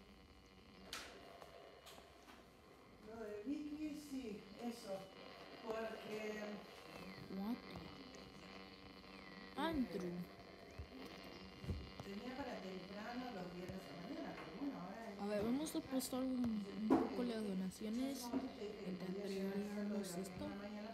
Lo de Vicky, sí, eso. Porque What? Andrew. tenía para temprano los viernes a la mañana, pero bueno, ahora A ver, vamos a postar un poco las donaciones mientras entregamos esto.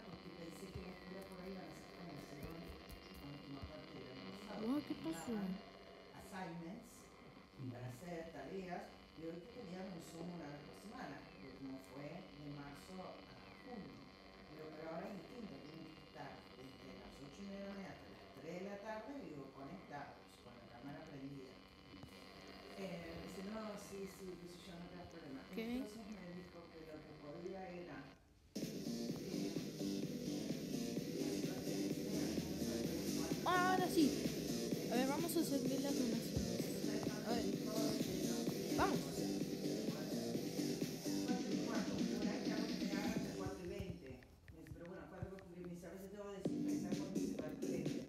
Wow, ¿qué pasó? Assignments para hacer tareas y hoy tenían un Zoom una vez por semana, porque como fue de marzo a junio. Pero ahora es distinto, tienen que estar desde las 8:30 de la mañana hasta las 3 de la tarde, digo, conectados, con la cámara prendida. Dice, no, sí, eso ya no te da problema. ¿Qué? Entonces me dijo que lo que podía era Ahora sí. A ver, vamos a servir las donaciones. A ver. Vamos. Pero bueno, 4 porque mis a veces tengo que desinfectar con mi 4:20.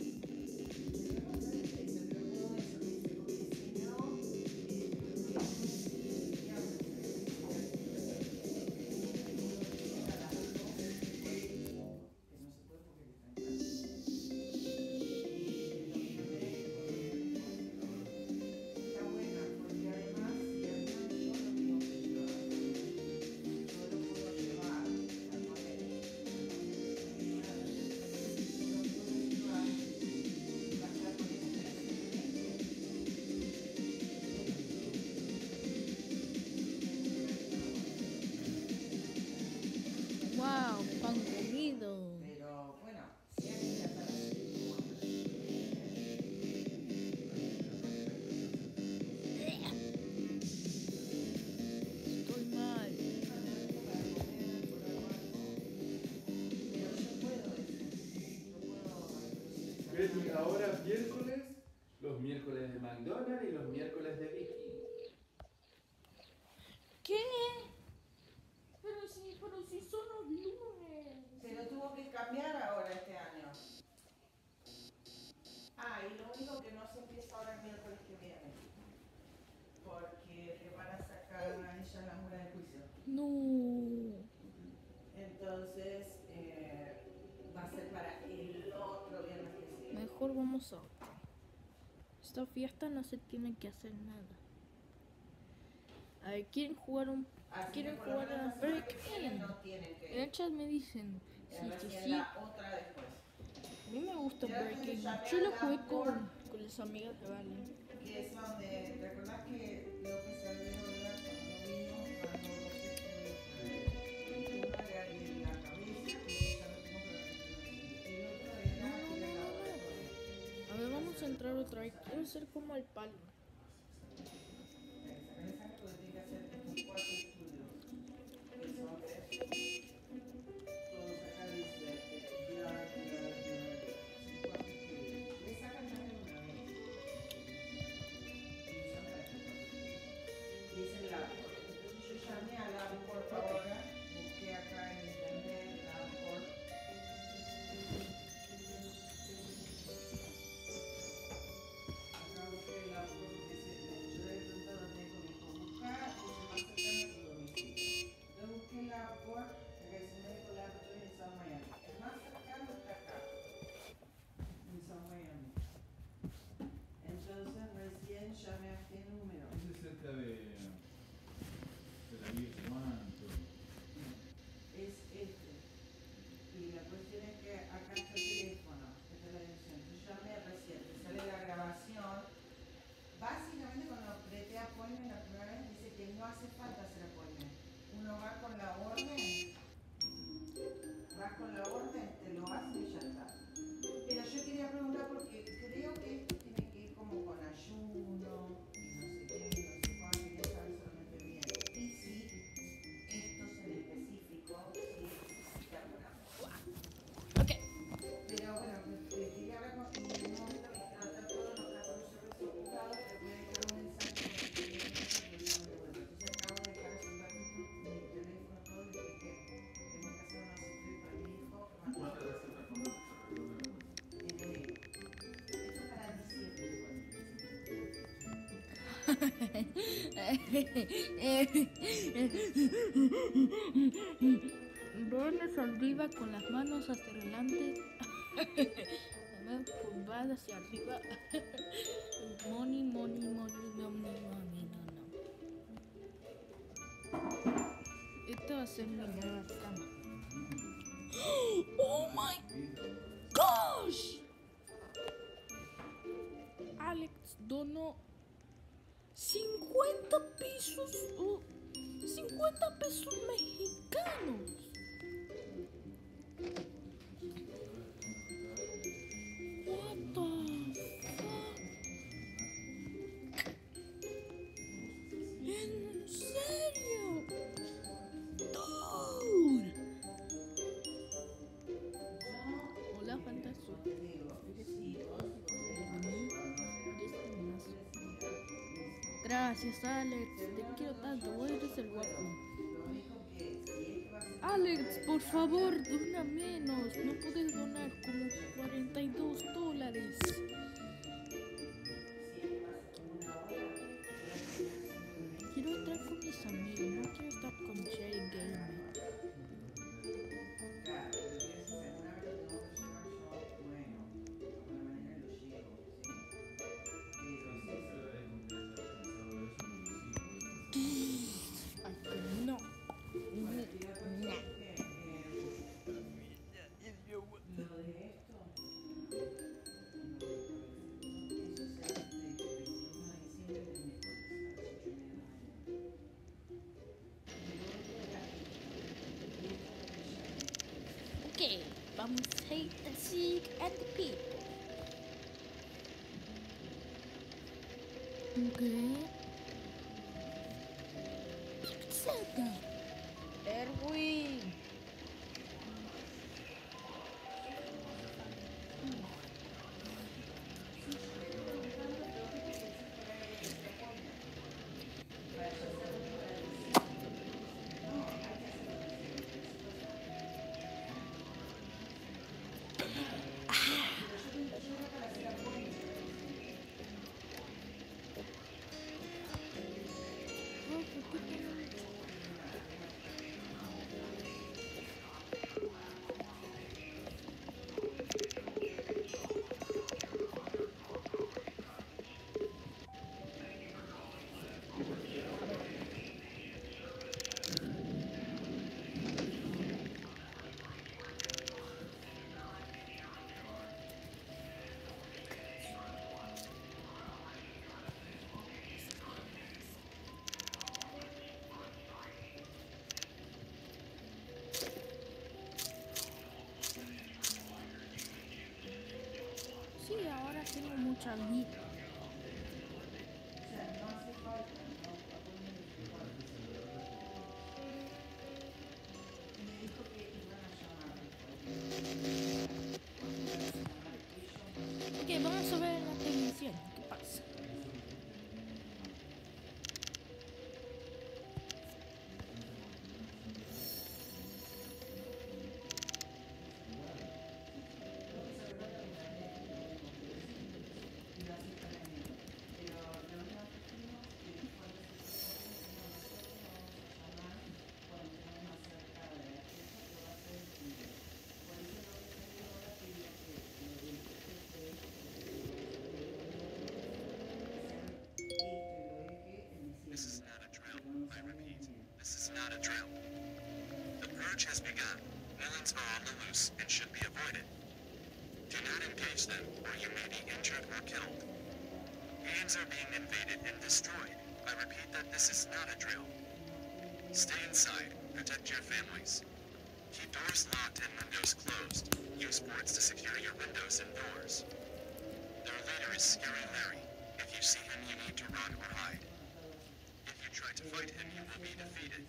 Wow, pan comido. Pero bueno, siempre ya está así. Estoy mal. Betty, ahora miércoles, los miércoles de McDonald's y los miércoles de Vicky. ¿Qué? Pero si son los lunes. vamos a otro. Esta fiesta no se tiene que hacer nada. A ver, ¿quieren jugar ¿quieren jugar a Break-In? No tienen En el que. chat me dicen sí, que Recién sí. la otra después. A mí me gusta Break-In. Yo lo jugué con las amigas de Valen. Que es donde, ¿te acordás que López Alvero era cuando vino, cuando no sé qué, una era de la cabeza, que ya lo tengo que y el otro era tirar la otra. A ver, vamos a entrar otra vez. Quiero ser como el palo. Sacar esa porque tiene que hacer estos 4 estudios, que son todos acá dice blood, son 4 estudios. Le sacan más de una vez. Y es el Labcorp. Entonces yo llamé a Labcorp ahora, busqué acá en internet Labcorp. Acá busqué Labcorp, yo le pregunté al médico, me dijo, busca el más cercano a tu domicilio. Yo busqué Labcorp, acá dice médico Labcorp en South Miami. El más cercano está acá, en South Miami. Entonces recién llamé a este número. Ese es cerca de la Virgen Cuánto. Es este. Y la cuestión es que acá está el teléfono, esta es la dirección. Yo llamé recién, te sale la grabación. Básicamente cuando apreté appointment la primera vez dice que no hace falta hacer appointment. Uno va con la orden, te lo hacen y ya está. Pero yo quería preguntar porque creo que esto tiene que ir como con ayuno, y no sé qué, no sé cuánto, y ya saber solamente bien. Y si estos en específico, si necesita alguna cosa. Ok. Pero bueno, quería hablar con en un momento que tratar todos los casos no se resultados, pero voy a dejar un mensaje con el teléfono. Entonces acabo de dejar esos datos, mi teléfono, todo, y dije que tengo que hacer unos estudios para mi hijo. ¿Cuánto de hacer la compra? Esto es para diciembre igual. Bornes arriba con las manos hacia adelante. Curvadas hacia arriba. Money, money, money, money, money, no, no. Esta va a ser mi nueva cama. Oh my gosh! Alex donó 50 pesos. 50 pesos mexicanos. What the fuck? ¿En serio? Dude. Hola, fantasma. Gracias, Alex. Te quiero tanto. Eres el guapo. Alex, por favor, dona menos. No puedes donar como $42. Quiero estar con mis amigos. No quiero estar con Jerry Gamer. Ay, no. Okay, vamos a hate the sick and the people. Okay. Pizza. Erwin. Sí, ahora tengo mucha vida. Ok, vamos a ver en la televisión. ¿Qué pasa? This is not a drill. I repeat, this is not a drill. The purge has begun. Villains are on the loose and should be avoided. Do not engage them, or you may be injured or killed. Games are being invaded and destroyed. I repeat that this is not a drill. Stay inside. Protect your families. Keep doors locked and windows closed. Use boards to secure your windows and doors. Their leader is Scary Larry. If you see him, you need to run or hide. If you try to fight him, you will be defeated.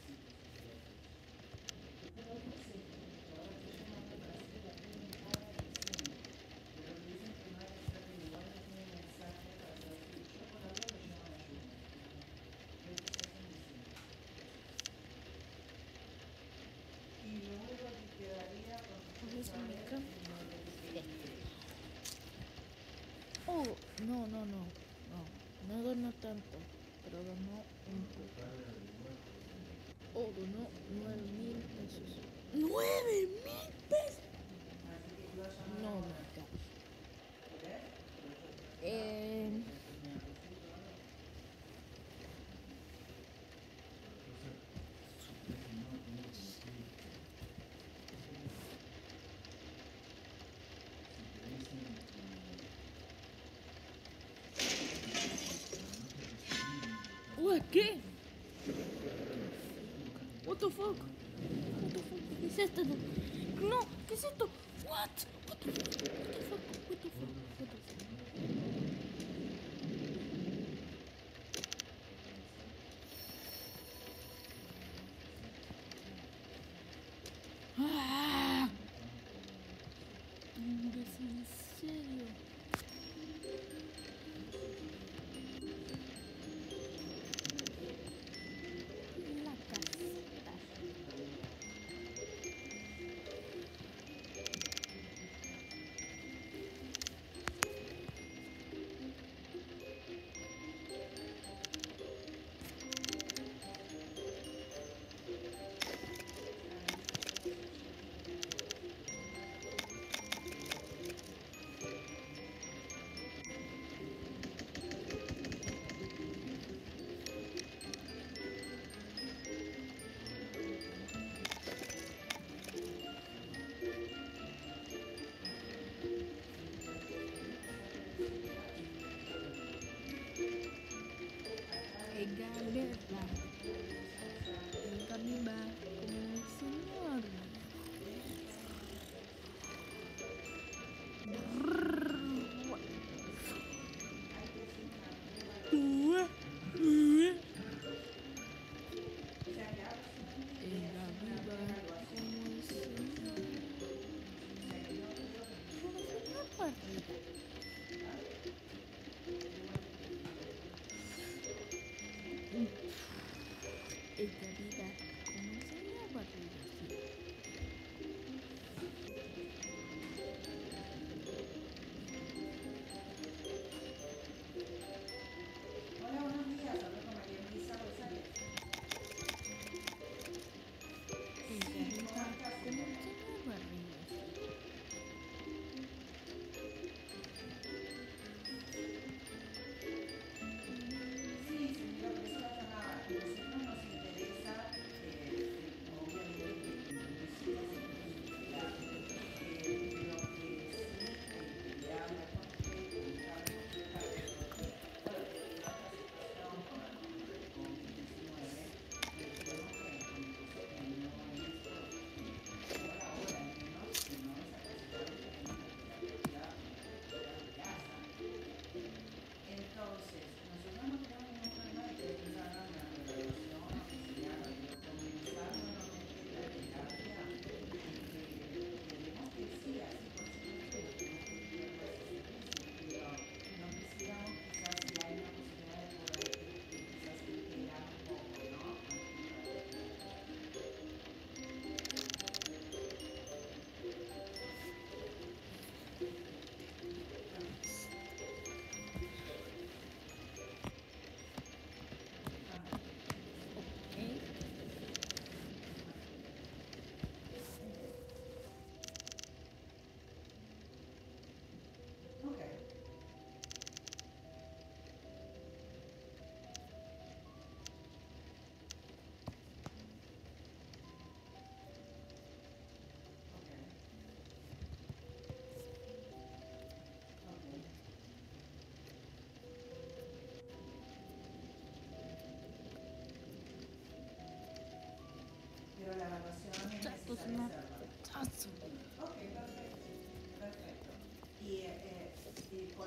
Oh, no. No donó tanto, pero donó un poco. Oh, donó 9,000 pesos. ¡9,000 pesos! No, my gosh. ¿Qué? What the fuck? ¿Qué es esto? No, ¿qué es esto? What the fuck? Ah, imbécil, ¿en serio? La casita. Galera, nunca me va como el señor. Ella viva como el señor. Una partida. Ella vida como señor barriga, sí. Hola, buenos días. Hablo con María Luisa Rosales. Ella vida como señor barriga, sí.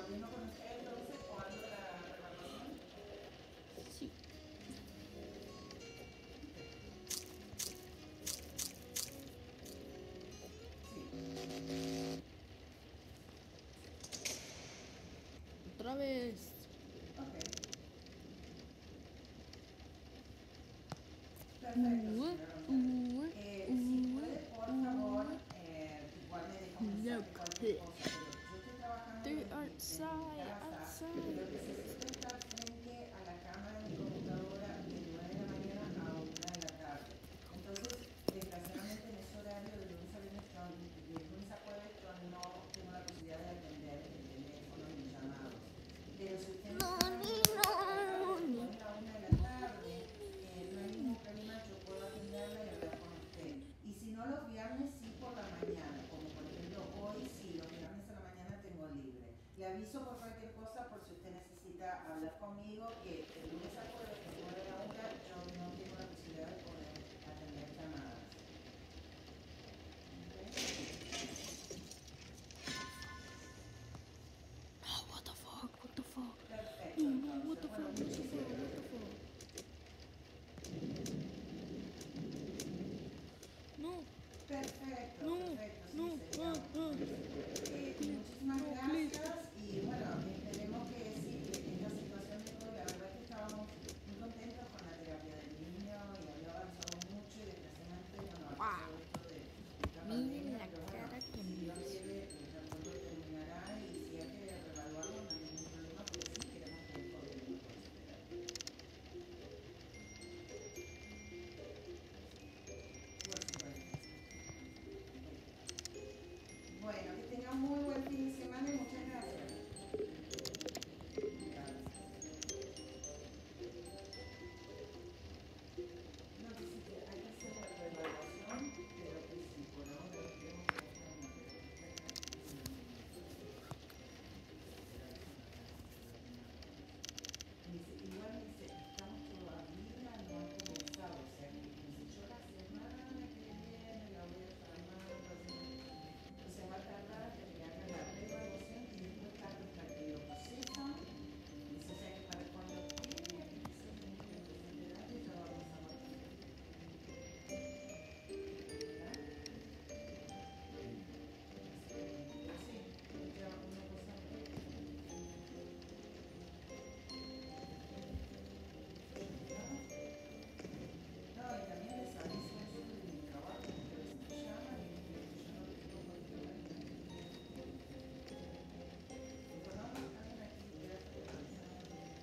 vino con usted entonces cuando la grabación. Sí. Sí. Otra vez. Ok. Perfecto, señora González. Si puede, por favor, igual me deja un mensaje, cualquier cosa, pero yo estoy trabajando They're desde mi outside, casa, outside. pero necesito estar frente a la cámara de mi computadora de 9 de la mañana a 1 de la tarde. Entonces, desgraciadamente en ese horario de lunes a viernes, de lunes a jueves, yo no tengo la posibilidad de atender el teléfono ni llamados. Pero si usted me está después de la 1 de la tarde, no hay ningún problema, yo puedo atenderla y hablar con usted. Y si no, los viernes sí por la mañana, como por ejemplo hoy sí, los viernes a la mañana tengo libre. Le aviso por cualquier cosa, por si usted necesita hablar conmigo, que el lunes a jueves, de 9 a 1, yo no tengo la posibilidad de poder atender llamadas. Oh, what the fuck, what the fuck. Perfecto, No, what entonces, the bueno, fuck, what the muchísimas fuck, what gracias. the fuck. No, Perfecto, no, perfecto, sí, no, sería muchísimas no, please. gracias y bueno, esperemos que sí, que esta situación mejore. La verdad que estábamos muy contentos con la terapia del niño y había avanzado mucho y desgraciadamente, bueno, ha pasado esto de esta Miren pandemia, la pero bueno, cara que si me Dios hizo. quiere, ya pronto terminará y si hay que reevaluarlo no hay ningún problema porque sí queremos que el COVID no prospere. Por supuesto. Bueno, que tengan muy buen fin de semana y muchas gracias. Gracias. No sé si hay que hacer la reevaluación, pero que sí, por ahora creemos que es una igual me dice, estamos todavía, no ha comenzado, o sea que me dice, yo la semana que viene la voy a llamar, entonces va a tardar hasta que haga la reevaluación y después tarda hasta que lo procesan. Dice, o sea que para cuando tiene que ser un antecedente ya vamos a vacunar. ¿Verdad? Sí, ya una cosa. No, y también les aviso eso de mi trabajo, porque a veces me llaman y yo no les puedo contestar. Digo, no, no, están aquí, gracias por avisar.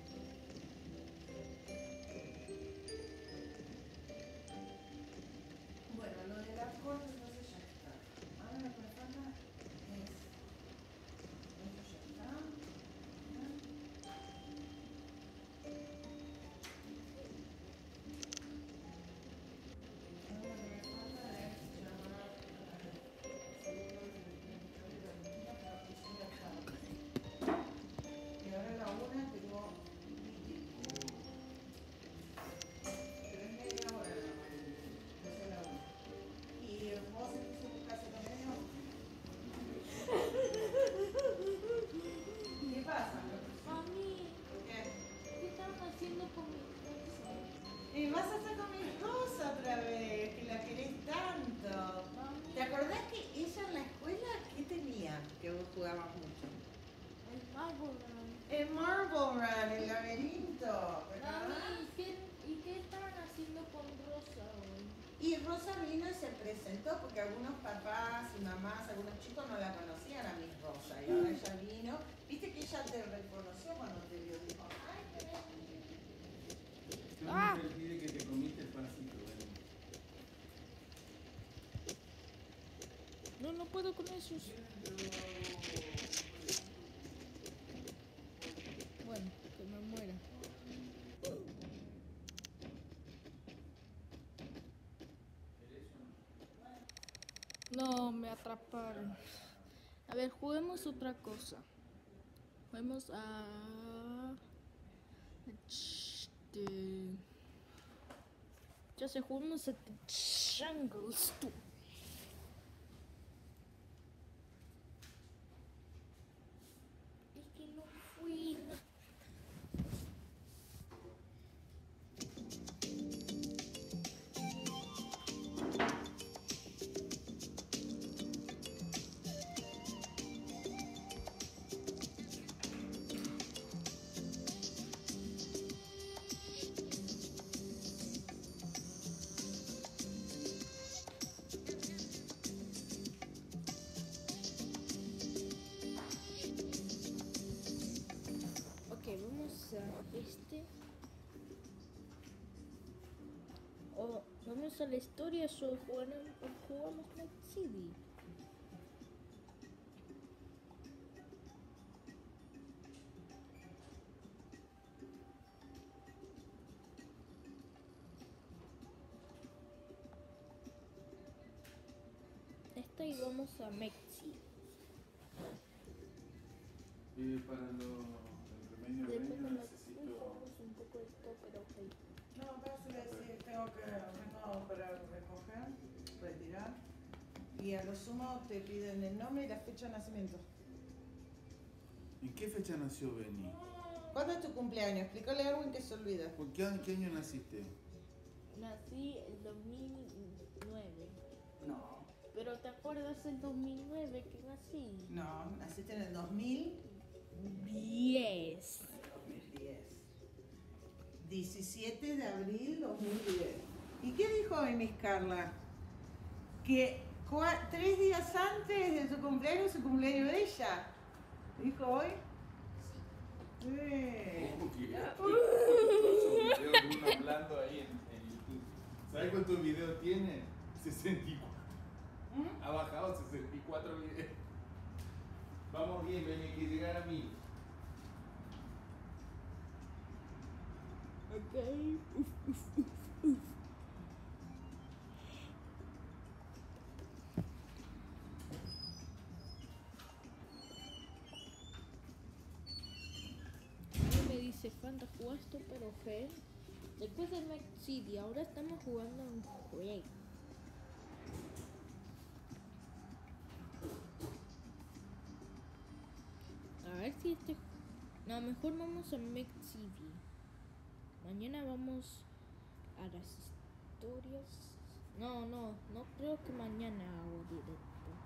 Bueno, lo de las cortes entonces ya está. Ahora lo que me falta es, esto ya está. Ahora lo que me falta es llamar al seguro de la niña para que se la tarde. Y ahora a la 1 tengo meeting. Pero es media hora nada más el meeting. Entonces a la 1. ¿Y vos entonces buscas el medio? ¿Qué pasa? Mami, ¿Qué? ¿qué están haciendo con mi cosa? Y vas a estar con mi esposa otra vez, que la querés tanto. Mami, ¿Te acordás que ella en la escuela qué tenía? Que vos jugabas mucho. el Marble Run. El Marble Run, el laberinto, ¿verdad? Mami, ¿y qué estaban haciendo con Rosa hoy? Y Rosa vino y se presentó porque algunos papás y mamás, algunos chicos no la conocían a Miss Rosa. Y ahora ella vino, viste que ella te reconoció cuando te vio, dijo, ay, qué No me olvide que te comiste el pancito, bueno. No, no puedo con esos. Bueno, que me muera. No, me atraparon. A ver, juguemos otra cosa. Juguemos a... Ya sé, juguemos a The Jungle Story. Es que no vamos a la historia, solo jugamos Night City. Esta y vamos a Mexi. Y para el remedio Dentro de la necesito... un poco de esto, pero ok. No, acá se ve decir, tengo para recoger, retirar. Y a lo sumo te piden el nombre y la fecha de nacimiento. ¿En qué fecha nació Benny? ¿Cuándo es tu cumpleaños? Explícale a Erwin que se olvida. ¿Por qué año naciste? Nací en 2009. No, Pero ¿te acuerdas el 2009 que nací? no, naciste en el 2010. 10. 17 de abril 2010. ¿Y qué dijo hoy Miss Carla? Que 3 días antes de su cumpleaños, su cumpleaños de ella. ¿Dijo hoy? Sí. Uno hablando ahí en YouTube. ¿Sabes cuántos videos tiene? 64. Ha bajado 64 videos. Vamos bien, Benny, hay que llegar a 1000. Ok. Me dice Fanta, jugaste pero fe. Después del Max City, ahora estamos jugando en Create. A ver si este... No, mejor vamos a Max City. Mañana vamos a las historias. No creo que mañana hago directo.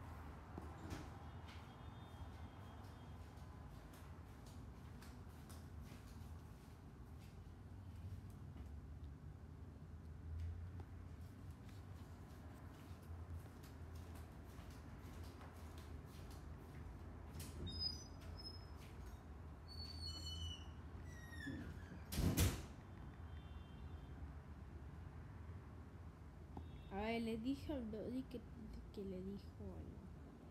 A ver, le dije al Dodi que le dijo algo.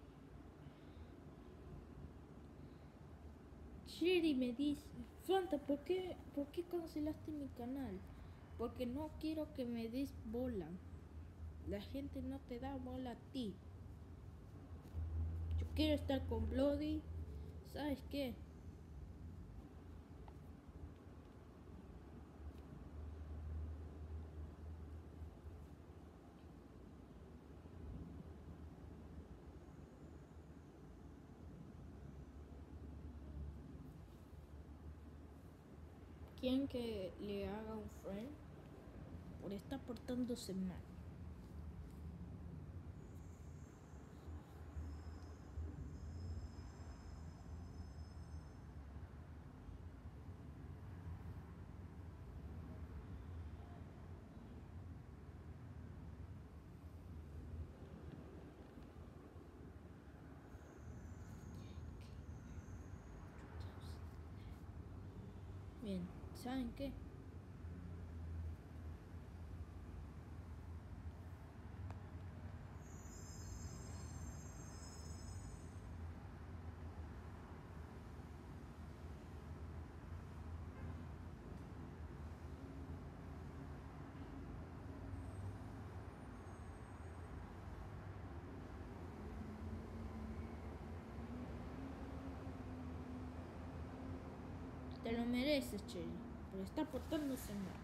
Sherry me dice, Fanta, ¿por qué cancelaste mi canal? Porque no quiero que me des bola. La gente no te da bola a ti. Yo quiero estar con Bloody. ¿Sabes qué? ¿Quieren que le haga un friend? Por estar portándose mal. Bien, ¿saben qué? Te lo mereces, Cherry, por estar portándose mal.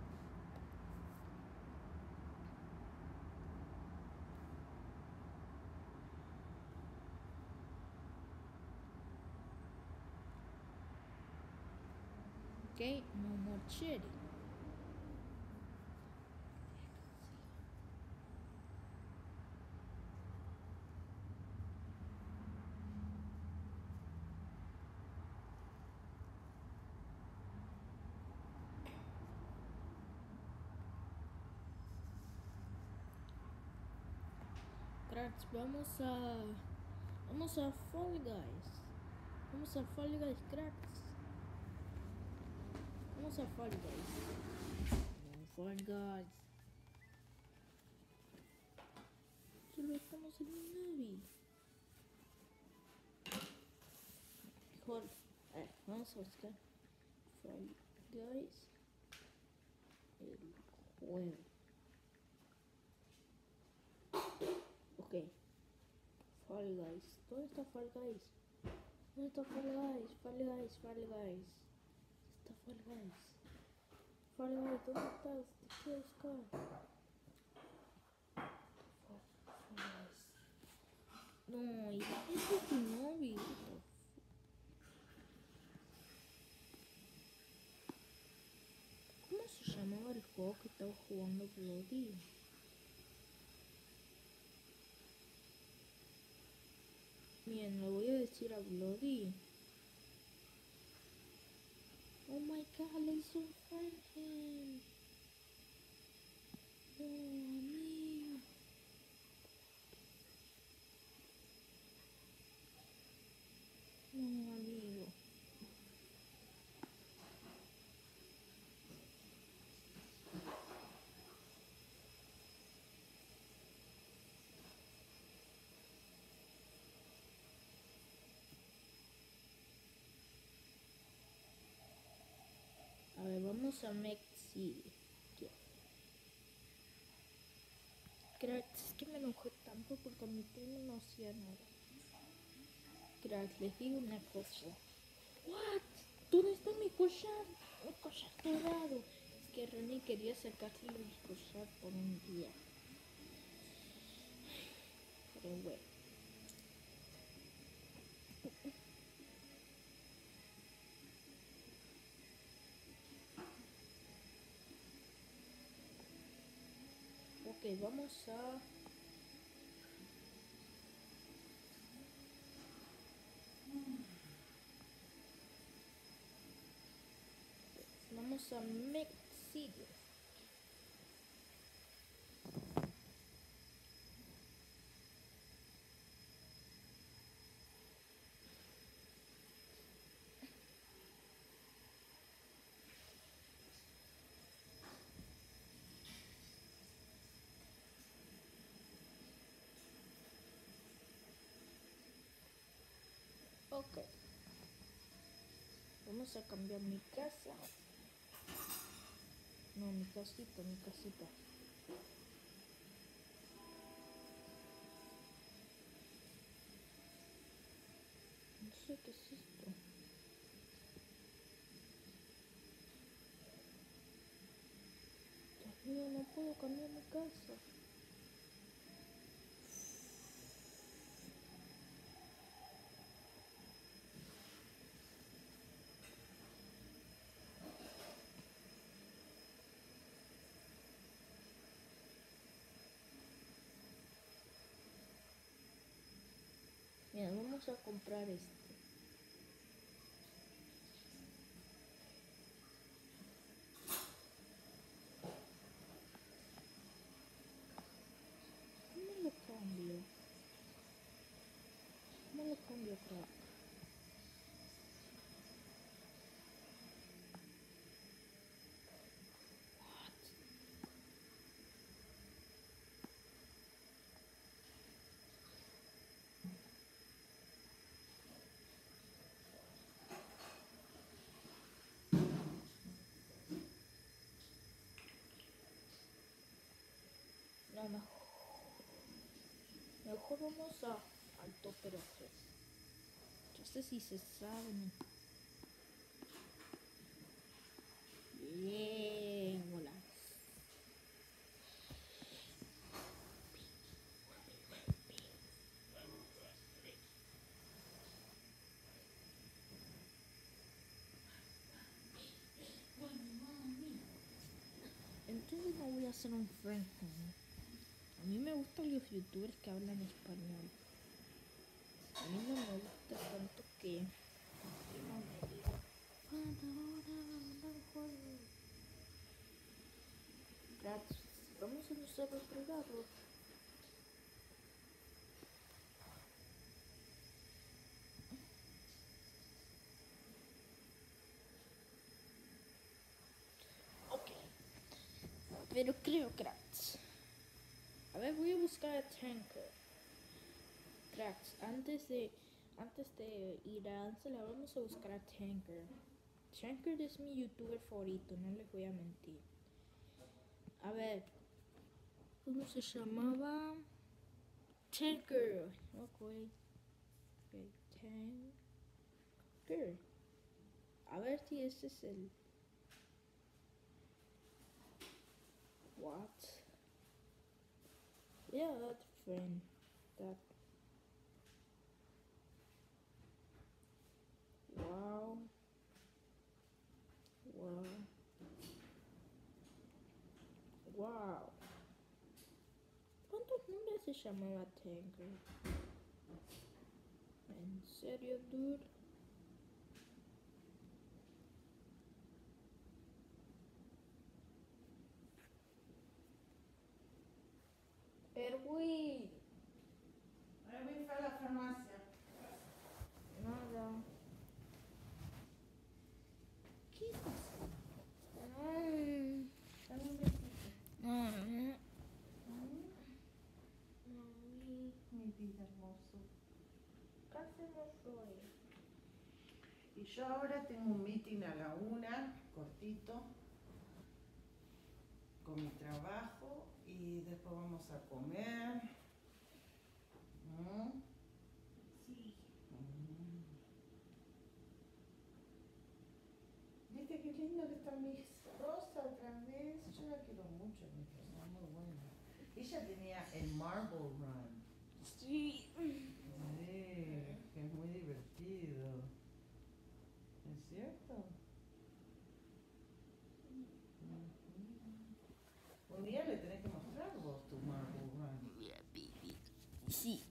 Ok, no more Cherry. Cracks, vamos a Fall Guys. Vamos a Fall Guys, cracks. Vamos a Fall Guys. No, Fall Guys. Si lo estamos en un lobby. Mejor, a ver, vamos a buscar Fall Guys, el juego. Ok, Fall Guys. ¿Dónde está Fall Guys? ¿Dónde está Fall Guys? Fall Guys, Fall Guys. Está Fall Guys. Fall Guys, ¿dónde estás? Te quiero buscar. Fall Guys. No, y este es tu novio. ¿Cómo se llamaba el juego que estaba jugando Bloody? Miren, le voy a decir a Bloody. Oh my god, le hizo un friend. No, amigo. No, amigo. A ver, vamos a Mexi. Cracks, es que me enojé tanto porque mi primo no hacía nada. Cracks, les digo una cosa. What? ¿Dónde está mi collar? Mi collar dorado. Es que Ronnie quería sacarse el collar por un día. Pero bueno. Ok, vamos a... Vamos a Mexico. Ok. Vamos a cambiar mi casa. No, mi casita, mi casita. No sé qué es esto. Dios mío, no puedo cambiar mi casa. Mira, vamos a comprar este. ¿Cómo lo cambio? ¿Cómo lo cambio, crack? No, mejor vamos a alto, pero pues, no sé si se saben. Bien, hola. Entonces no voy a hacer un friend. A mí me gustan los youtubers que hablan español. A mí no me gusta tanto que no me digan. Cracks, vamos a usar los regalos. Ok. Pero creo, cracks. A A ver, voy a buscar a Tanker. Cracks, antes de ir a Ansela, vamos a buscar a Tanker. Tanker es mi youtuber favorito, no les voy a mentir. A ver, ¿cómo se llamaba? Tanker. Ok, Tanker. A ver si este es el... What? Yeah, that friend. That... Wow. Wow. Wow. ¿Cuántos nombres se llamaba Tanker? ¿En serio, dude? Erwin. Erwin fue a la farmacia. Nada. ¿Qué es eso? Ay. Dame un besito. Ay. Mi vida hermoso. ¿Qué hacemos hoy? Y yo ahora tengo un meeting a la 1, cortito, con mi trabajo, y después vamos a comer. Sí. ¿Viste qué lindo que está mi Rosa otra vez? Yo la quiero mucho, mi Rosa, muy buena. Ella tenía el Marble Run. Sí. Sí, que es muy divertido. ¿Es cierto? Un día le tenés que mostrar vos tu Marble Run. Sí.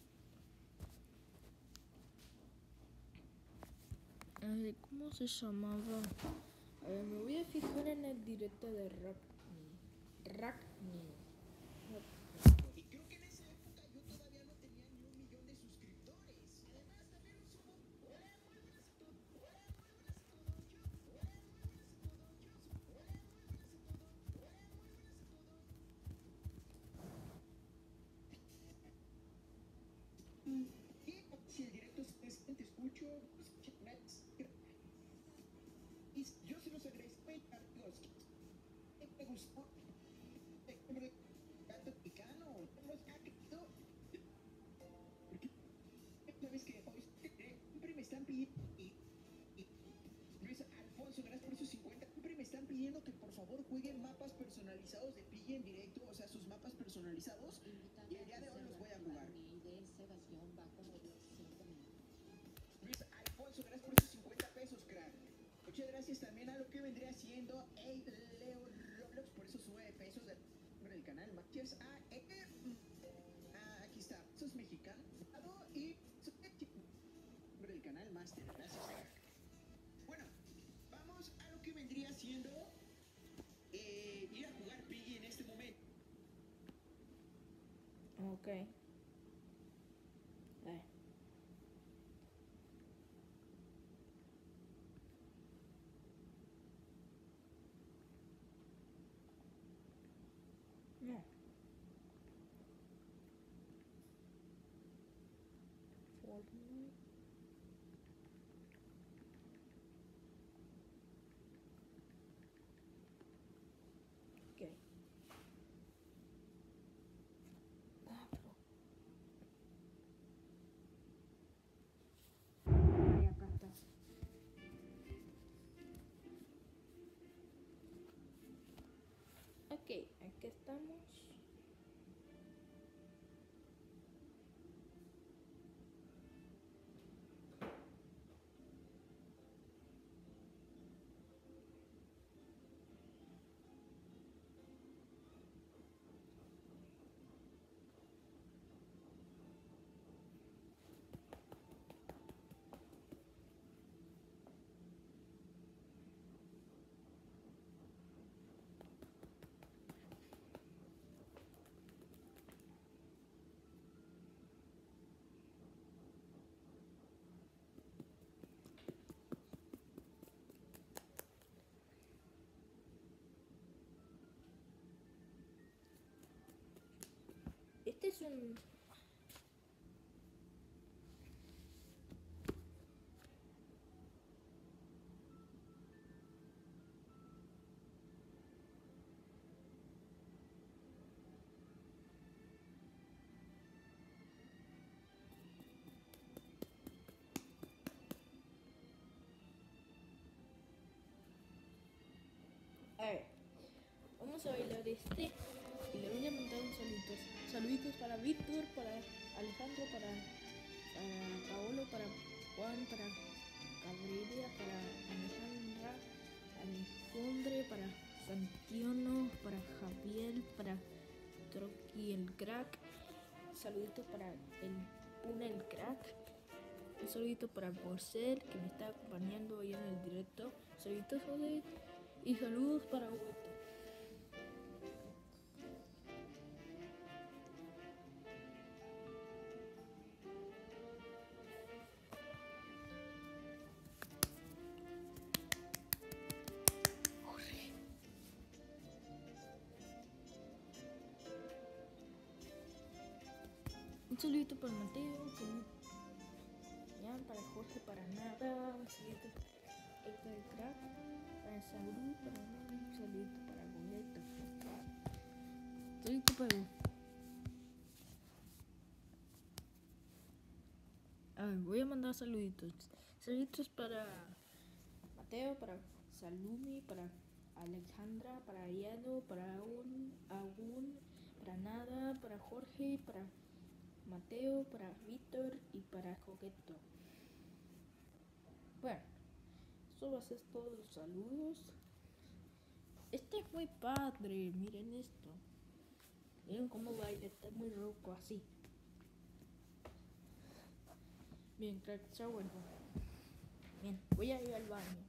A ver, ¿cómo se llamaba? A ver, me voy a fijar en el directo de Rackney. Y creo que en esa época yo todavía no tenía ni 1 millón de suscriptores. Además, también lo subo. Hola, muy buenas a todos. Hola, muy buenas a todos. Hola, muy buenas a todos. Hola, muy buenas a todos. Hola, muy buenas a todos. Si el directo es te escucho, y yo se los agradezco, amigos. Me gustó. Tanto picano, hemos querido. Porque sabes que hoy siempre me están pidiendo y Luis Alfonso, gracias por esos 50. Siempre me están pidiendo que por favor jueguen mapas personalizados de Pilla en directo, o sea, sus mapas personalizados. Y el día de hoy los voy a jugar. Luis Alfonso, gracias por esos 50 pesos, crack. Muchas gracias también a lo que vendría siendo Leo Roblox por esos 9 pesos del canal. Gracias a aquí está, sos mexicano y del canal Master. Gracias, crack. Bueno, vamos a lo que vendría siendo ir a jugar Piggy en este momento. Ok. A ver. No. Fortnite. Ok. Ah, pero... Ahí acá está. Ok, aquí estamos. Este es un... A ver, vamos a bailar este y le voy a mandar un saluditos. Saluditos para Víctor, para Alejandro, para Paolo, para Juan, para Gabriela, para Alejandra, Alejandre, para Santiano, para Javier, para Troqui el crack. Saluditos para el Puna el crack. Un saludito para Porcel que me está acompañando hoy en el directo. Saluditos José. Y saludos para Hugo. Un saludito para Mateo, para Jorge, para nada, un saludito para Héctor el crack, para Saúl, para un saludito para Boleto, un saludito para... A ver, voy a mandar saluditos. Saluditos para Mateo, para Salumi, para Alejandra, para Ariano, para Agun, para Nada, para Jorge, para Mateo, para Víctor y para Coqueto. Bueno, eso va a ser todos los saludos. Este es muy padre, miren esto. Miren cómo baila, está muy roco así. Bien, crack, ya vuelvo. Bien, voy a ir al baño.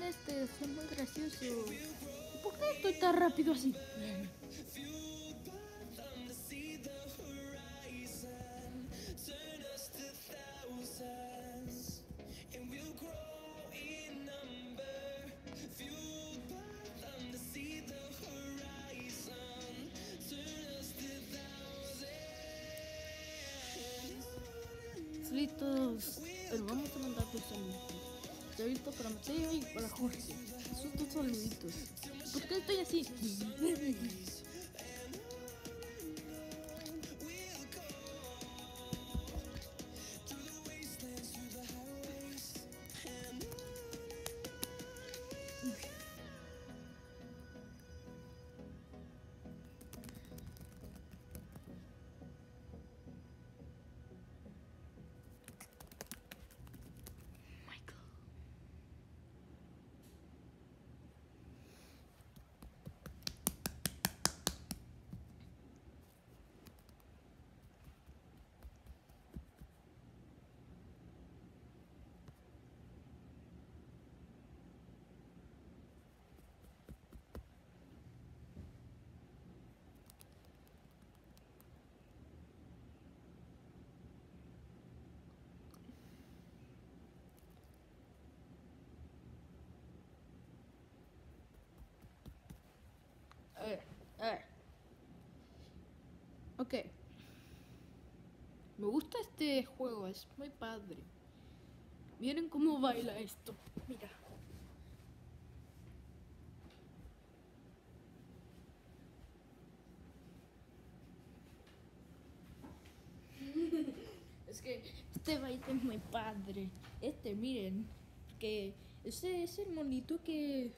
es muy gracioso. ¿Por qué estoy tan rápido así? Saluditos, pero vamos a mandar dos saluditos. Saludito para Mateo y para Jorge. Esos dos saluditos. ¿Por qué estoy así? A ver. Ok. Me gusta este juego, es muy padre. Miren cómo baila esto. Mira. Es que este baile es muy padre. Miren, que ese es el monito que...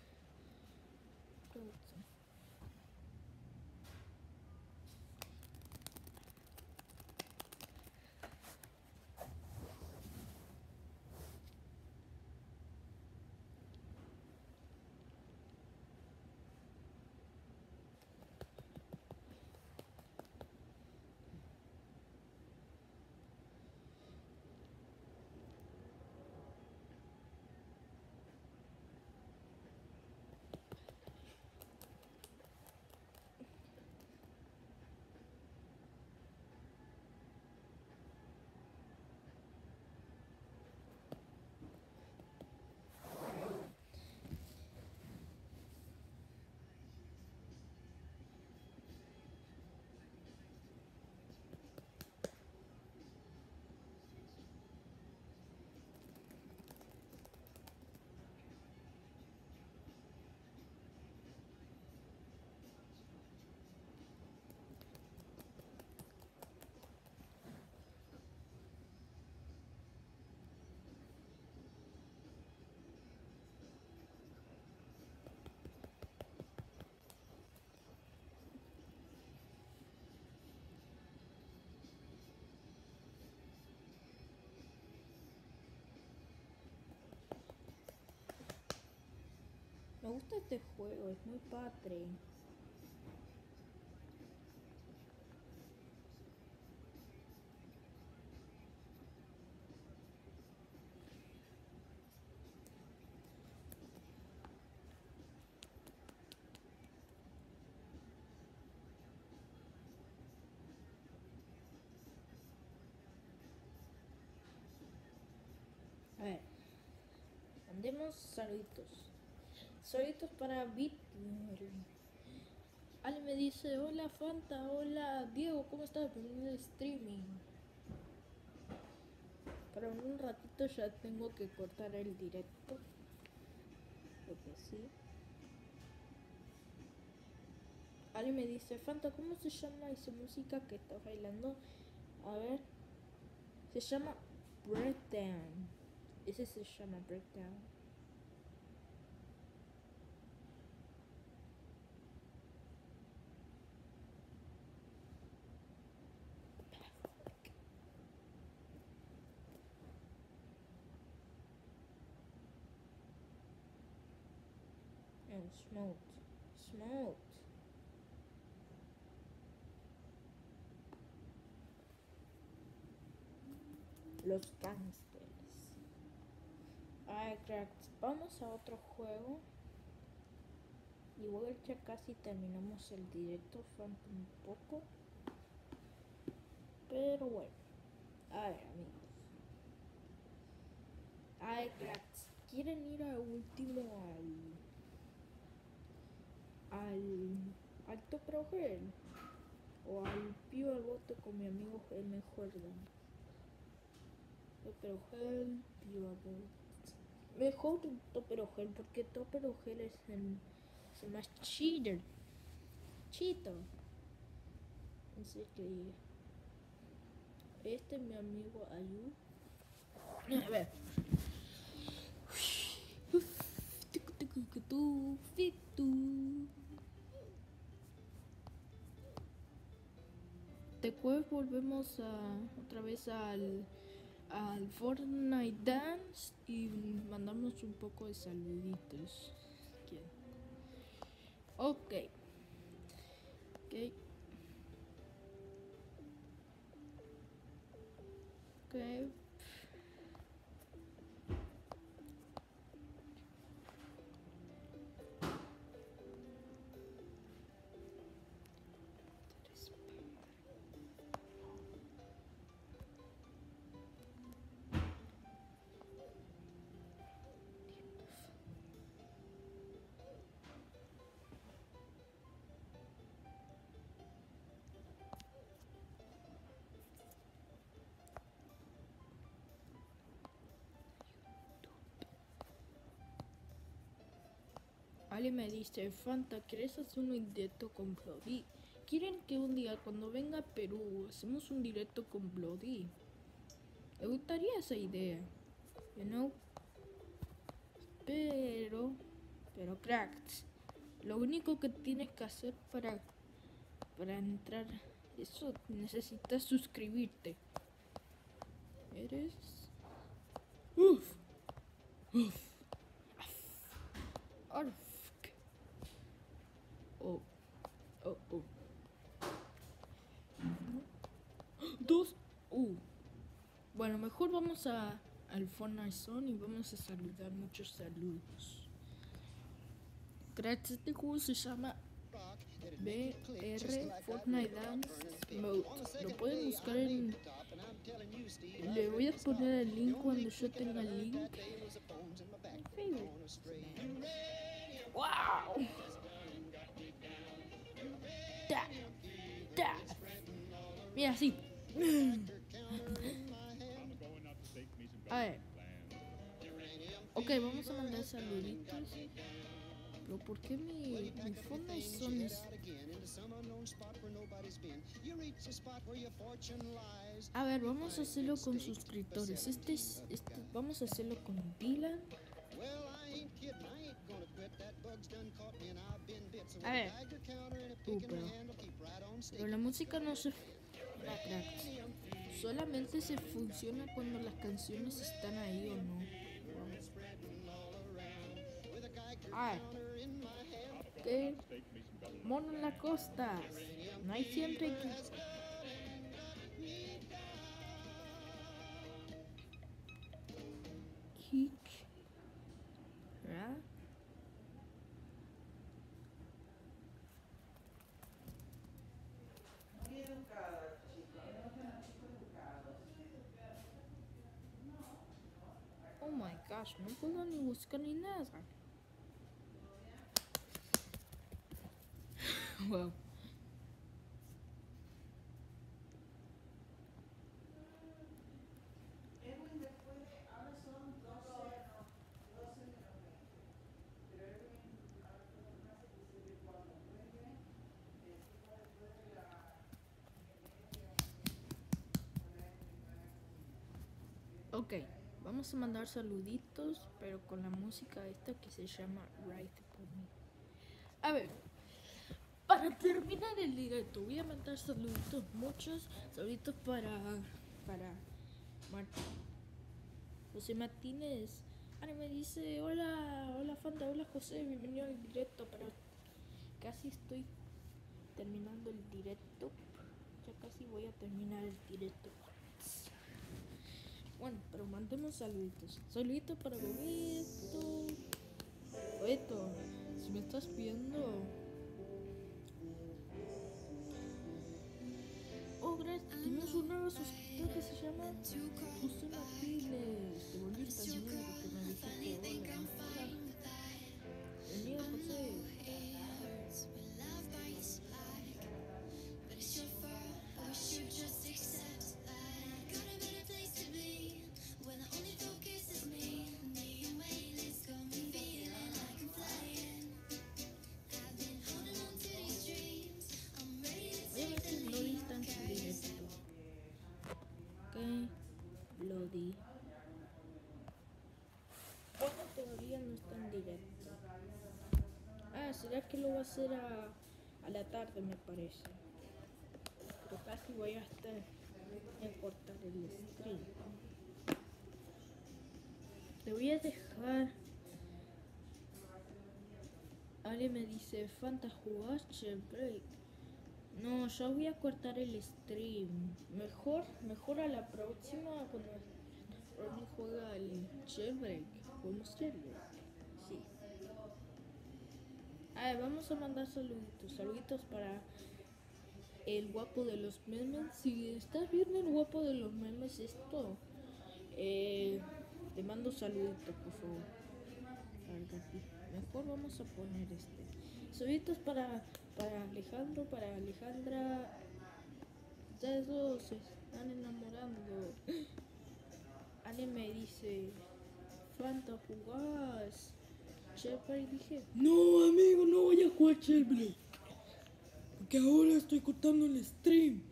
Me gusta este juego, es muy padre. A ver, mandemos saluditos. Saluditos para Bitler. Ale me dice, hola Fanta, hola Diego, ¿cómo estás? Bienvenido al streaming. Pero en un ratito ya tengo que cortar el directo. Porque sí. Ale me dice, Fanta, ¿cómo se llama esa música que estás bailando? A ver. Se llama Breakdown. Ese se llama Breakdown. And smoked. Los gangsters. Ay, cracks, vamos a otro juego. Y voy a ver, ya casi terminamos el directo, falta un poco. Pero bueno, a ver, amigos. Ay, cracks, ¿quieren ir al último al Top Pro Gel? O al Pío al bote con mi amigo M. Jordan. Top Pro Gel, Pío al bote. Mejor Topero Gel, porque Topero Gel es el más cheater. Chito. No sé qué diga. Este es mi amigo Ayu. A ver. Después volvemos otra vez al Fortnite Dance y mandamos un poco de saluditos. Ok. Ale me dice, Fanta, ¿quieres hacer un directo con Bloody? ¿Quieren que un día cuando venga a Perú hacemos un directo con Bloody? Me gustaría esa idea, you know? Pero cracks, lo único que tienes que hacer para entrar, eso necesitas suscribirte. Eres... Oh. Dos. Bueno, mejor vamos al Fortnite Zone y vamos a saludar. Muchos saludos. Cracks, este juego se llama BR Fortnite Dance Mode. Lo pueden buscar en... Le voy a poner el link cuando yo tenga el link. ¡Wow! Mira, así. A ver. Ok, vamos a mandar saluditos. Pero ¿por qué mi fondo son A ver, vamos a hacerlo con suscriptores. Vamos a hacerlo con Dylan. A ver. Pero la música no se... Solamente se funciona cuando las canciones están ahí o no. Ah, ¿qué? Mono en la costa. No hay siempre que... Kick. ¿Verdad? Oh my gosh, no puedo ni buscar ni nada. Wow. Ok, vamos a mandar saluditos, pero con la música esta que se llama Right For Me. A ver, para terminar el directo, voy a mandar saluditos, muchos saluditos para José Martínez. Ahora me dice, hola Fanta, hola José, bienvenido al directo, pero casi estoy terminando el directo. Ya casi voy a terminar el directo. Bueno, pero mandemos saluditos. Saluditos para Bogueto. Bogueto, si me estás viendo. Oh, gracias. Tenemos un nuevo suscriptor que se llama José Martínez. Te volviste al número que me dijiste hola. Bienvenido, José. Voy a ver si Bloody está en su directo. Ok, Bloody. Bueno, todavía no está en directo. Ah, será que lo va a hacer a la tarde, me parece. Pero casi voy a estar en cortar el stream. Te voy a dejar. Alguien me dice, Fanta, ¿jugaste Break? No, ya voy a cortar el stream. Mejor a la próxima cuando Ronnie juega el Jailbreak. ¿Podemos hacerlo? Sí. A ver, vamos a mandar saluditos. Saluditos para el guapo de los memes. Si estás viendo el guapo de los memes esto, te mando saluditos, por favor. Mejor vamos a poner este. Saluditos para Alejandro, para Alejandra. Ustedes dos se están enamorando. Ale me dice, Fanta, ¿jugás Jailbreak? Dije, no, amigo, no voy a jugar Jailbreak, porque ahora estoy cortando el stream.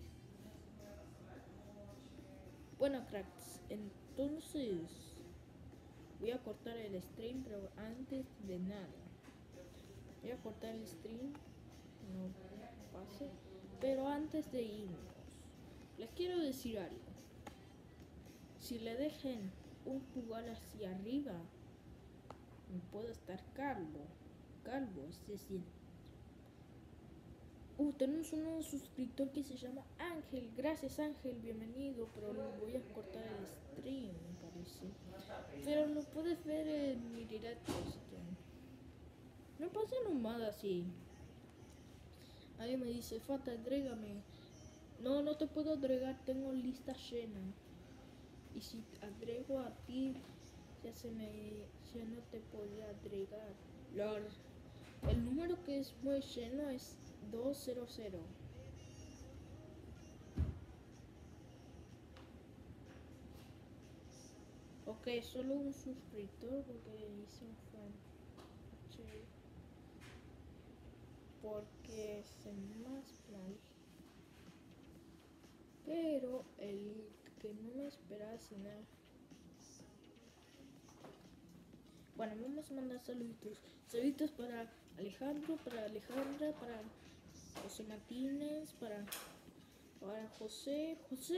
Bueno, cracks, entonces voy a cortar el stream, pero antes de nada voy a cortar el stream, no pase, pero antes de irnos les quiero decir algo. Si le dejen un pulgar hacia arriba, me puedo estar calvo, es decir. Tenemos un nuevo suscriptor que se llama Ángel. Gracias, Ángel, bienvenido. Pero lo voy a cortar el stream, me parece. Pero lo puedes ver en mi directo. No pasa nomás así. Alguien me dice, Fanta, agrégame. No, no te puedo agregar, tengo lista llena. Y si agrego a ti, ya no te podía agregar. El número que es muy lleno es 200. Ok, solo un suscriptor porque hice un fan. Sí. Porque es más plan. Pero el que no me esperaba sin nada. Bueno, vamos a mandar saluditos. Saluditos para Alejandro, para Alejandra, para José Martínez, para José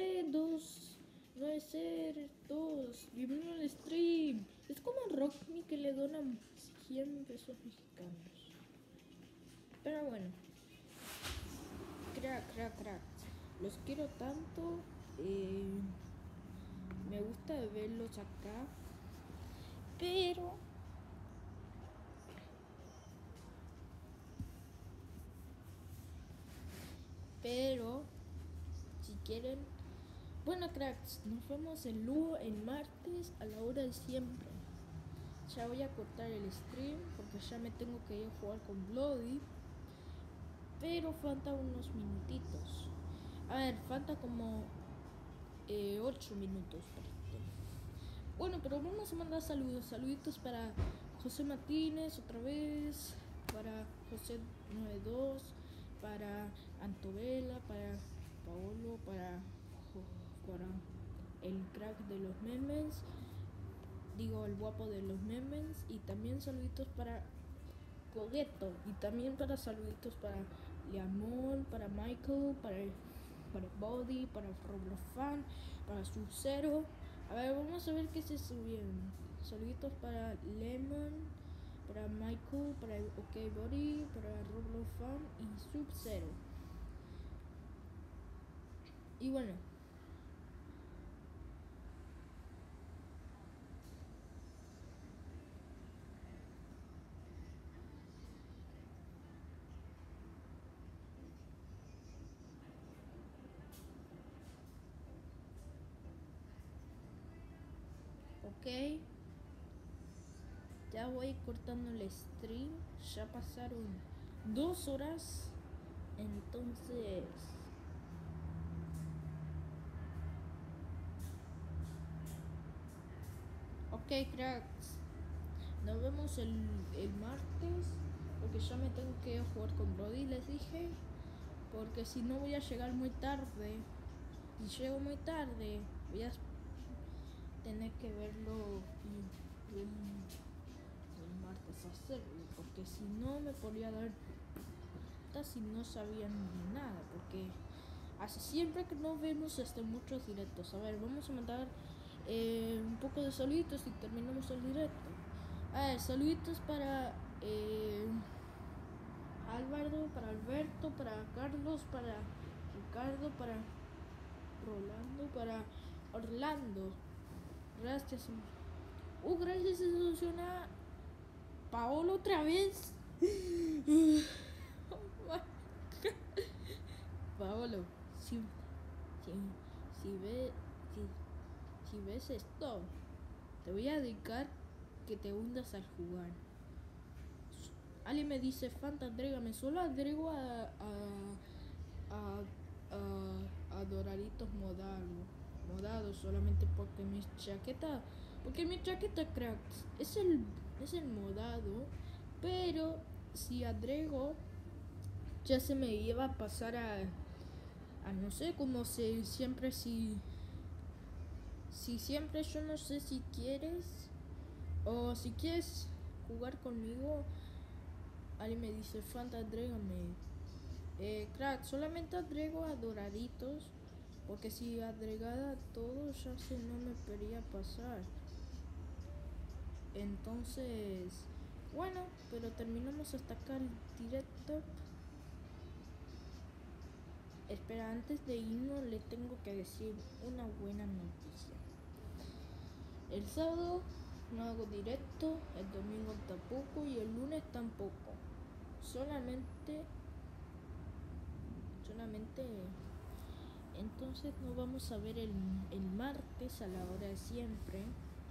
290 bienvenido al stream. Es como Rockney que le donan 100 pesos mexicanos. Pero bueno, crack. Los quiero tanto. Me gusta verlos acá. Pero si quieren, bueno, cracks, nos vemos en Lugo el martes a la hora de siempre. Ya voy a cortar el stream porque ya me tengo que ir a jugar con Bloody. Pero faltan unos minutitos. A ver, falta como 8 minutos. Bueno, pero vamos a mandar saluditos para José Martínez otra vez, para José 92, para Antovela, para Paolo, para el crack de los memes, digo el guapo de los memes, y también saluditos para Cogueto, y también para saluditos para Leamón, para Michael, para Body, para Roblofan, para Sub-Zero. A ver, vamos a ver qué se subieron. Saluditos para Lemon, para Michael, para OK Body, para Roblofan y Sub-Zero. Y bueno, Ok. Ya voy cortando el stream. Ya pasaron 2 horas. Entonces... Ok, cracks. Nos vemos el martes. Porque ya me tengo que ir a jugar con Brody, les dije. Porque si no voy a llegar muy tarde. Y llego muy tarde, voy a tener que verlo el martes hacerlo. Porque si no me podría dar si no sabían ni nada. Porque hace siempre que no vemos muchos directos. A ver, vamos a mandar un poco de saluditos y terminamos el directo. A ver, saluditos para Álvaro, para Alberto, para Carlos, para Ricardo, para Rolando, para Orlando. Gracias. Gracias, se soluciona. Paolo otra vez. Paolo, si ves esto, te voy a dedicar que te hundas al jugar. Ali me dice, Fanta, agrégame. Solo agrego a Doraditos modados solamente porque mi chaqueta, cracks, es el modado, pero si agrego ya se me iba a pasar a no sé, como si siempre siempre, yo no sé si quieres o si quieres jugar conmigo. Ali me dice, Fanta, agrégame. Crack, solamente agrego a Doraditos, porque si agregara a todos ya se no me podría pasar. Entonces, bueno, pero terminamos hasta acá el directo. Espera, antes de irnos le tengo que decir una buena noticia. El sábado no hago directo, el domingo tampoco y el lunes tampoco. Solamente entonces nos vamos a ver el martes a la hora de siempre.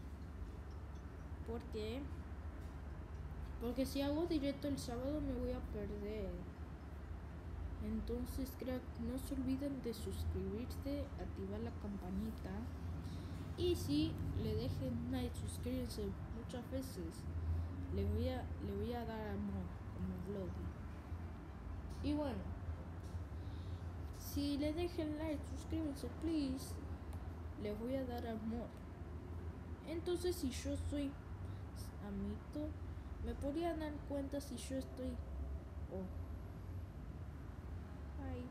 Porque si hago directo el sábado me voy a perder. Entonces, crack, no se olviden de suscribirse, activar la campanita. Y si le dejen like, suscríbanse muchas veces. Le voy a dar amor como Vloggy. Y bueno, si le dejen like, suscríbanse, please. Les voy a dar amor. Entonces, si yo soy amito, me podría dar cuenta si yo estoy. Ay.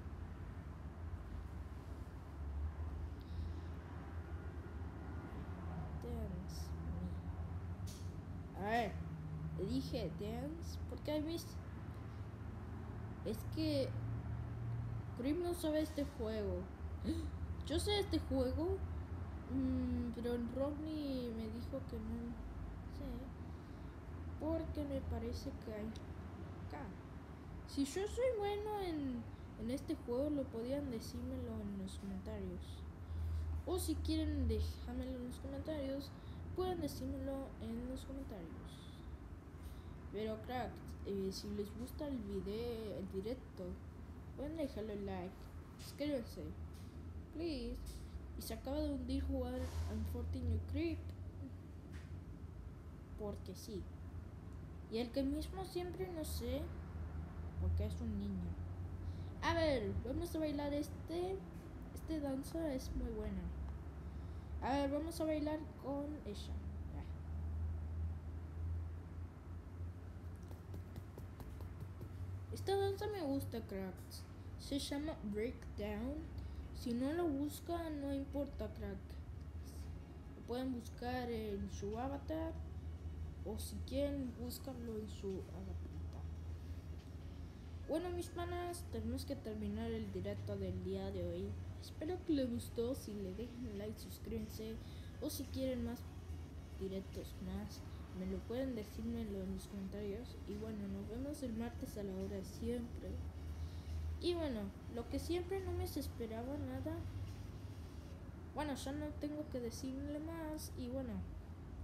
Dance me. A ver, le dije dance porque hay mis. Es que Grim no sabe este juego. Yo sé este juego, pero Rodney me dijo que no sé, porque me parece que hay acá. Si yo soy bueno en este juego, lo podían decírmelo en los comentarios. O si quieren dejármelo en los comentarios, pueden decírmelo en los comentarios. Pero crack, si les gusta el video, el directo, pueden dejarle like, suscríbanse, please. Y se acaba de hundir jugar Unfortunate Creep, porque sí. Y el que mismo siempre no sé, porque es un niño. A ver, vamos a bailar este danza es muy buena. A ver, vamos a bailar con ella. Esta danza me gusta, cracks. Se llama Breakdown. Si no lo buscan, no importa, crack. Lo pueden buscar en su avatar. O si quieren, búscanlo en su avatar. Bueno, mis panas, tenemos que terminar el directo del día de hoy. Espero que les gustó. Si le dejen like, suscríbanse. O si quieren más directos más, me lo pueden decírmelo en los comentarios. Y bueno, nos vemos el martes a la hora de siempre. Y bueno, lo que siempre no me esperaba nada. Bueno, ya no tengo que decirle más. Y bueno,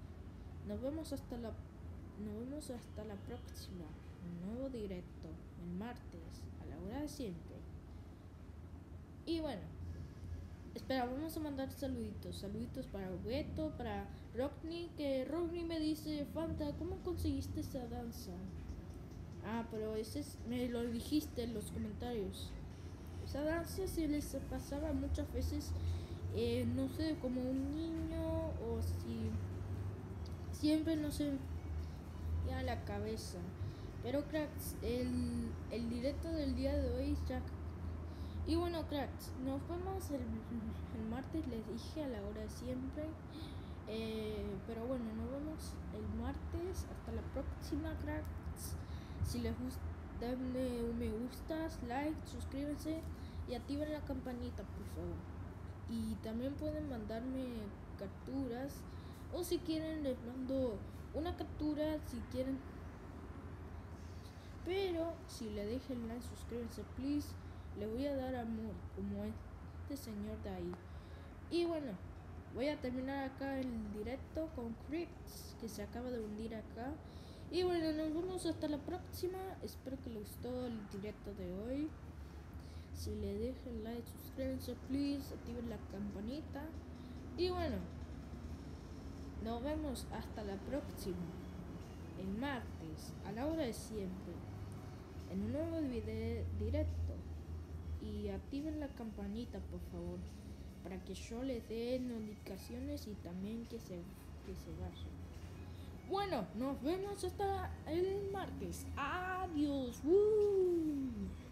Nos vemos hasta la próxima. Un nuevo directo el martes a la hora de siempre. Y bueno, espera, vamos a mandar saluditos. Saluditos para Beto, para Rodney, que Rodney me dice, Fanta, ¿cómo conseguiste esa danza? Ah, pero me lo dijiste en los comentarios. Esa danza se les pasaba muchas veces, no sé, como un niño, o si siempre no sé, a la cabeza. Pero cracks, el directo del día de hoy ya. Y bueno, cracks, nos vemos el martes, les dije a la hora de siempre. Pero bueno, nos vemos el martes. Hasta la próxima, cracks. Si les gusta, denle un me gusta, like, suscríbanse y activen la campanita, por favor. Y también pueden mandarme capturas, o si quieren les mando una captura si quieren. Pero si le dejen like, suscríbanse, please. Le voy a dar amor como este señor de ahí. Y bueno, voy a terminar acá el directo con Crix, que se acaba de hundir acá. Y bueno, nos vemos hasta la próxima. Espero que les gustó el directo de hoy. Si le dejan like, suscríbanse, please, activen la campanita. Y bueno, nos vemos hasta la próxima, el martes, a la hora de siempre, en un nuevo directo. Y activen la campanita, por favor, para que yo les dé notificaciones y también que se vayan. Bueno, nos vemos hasta el martes. Adiós. ¡Woo!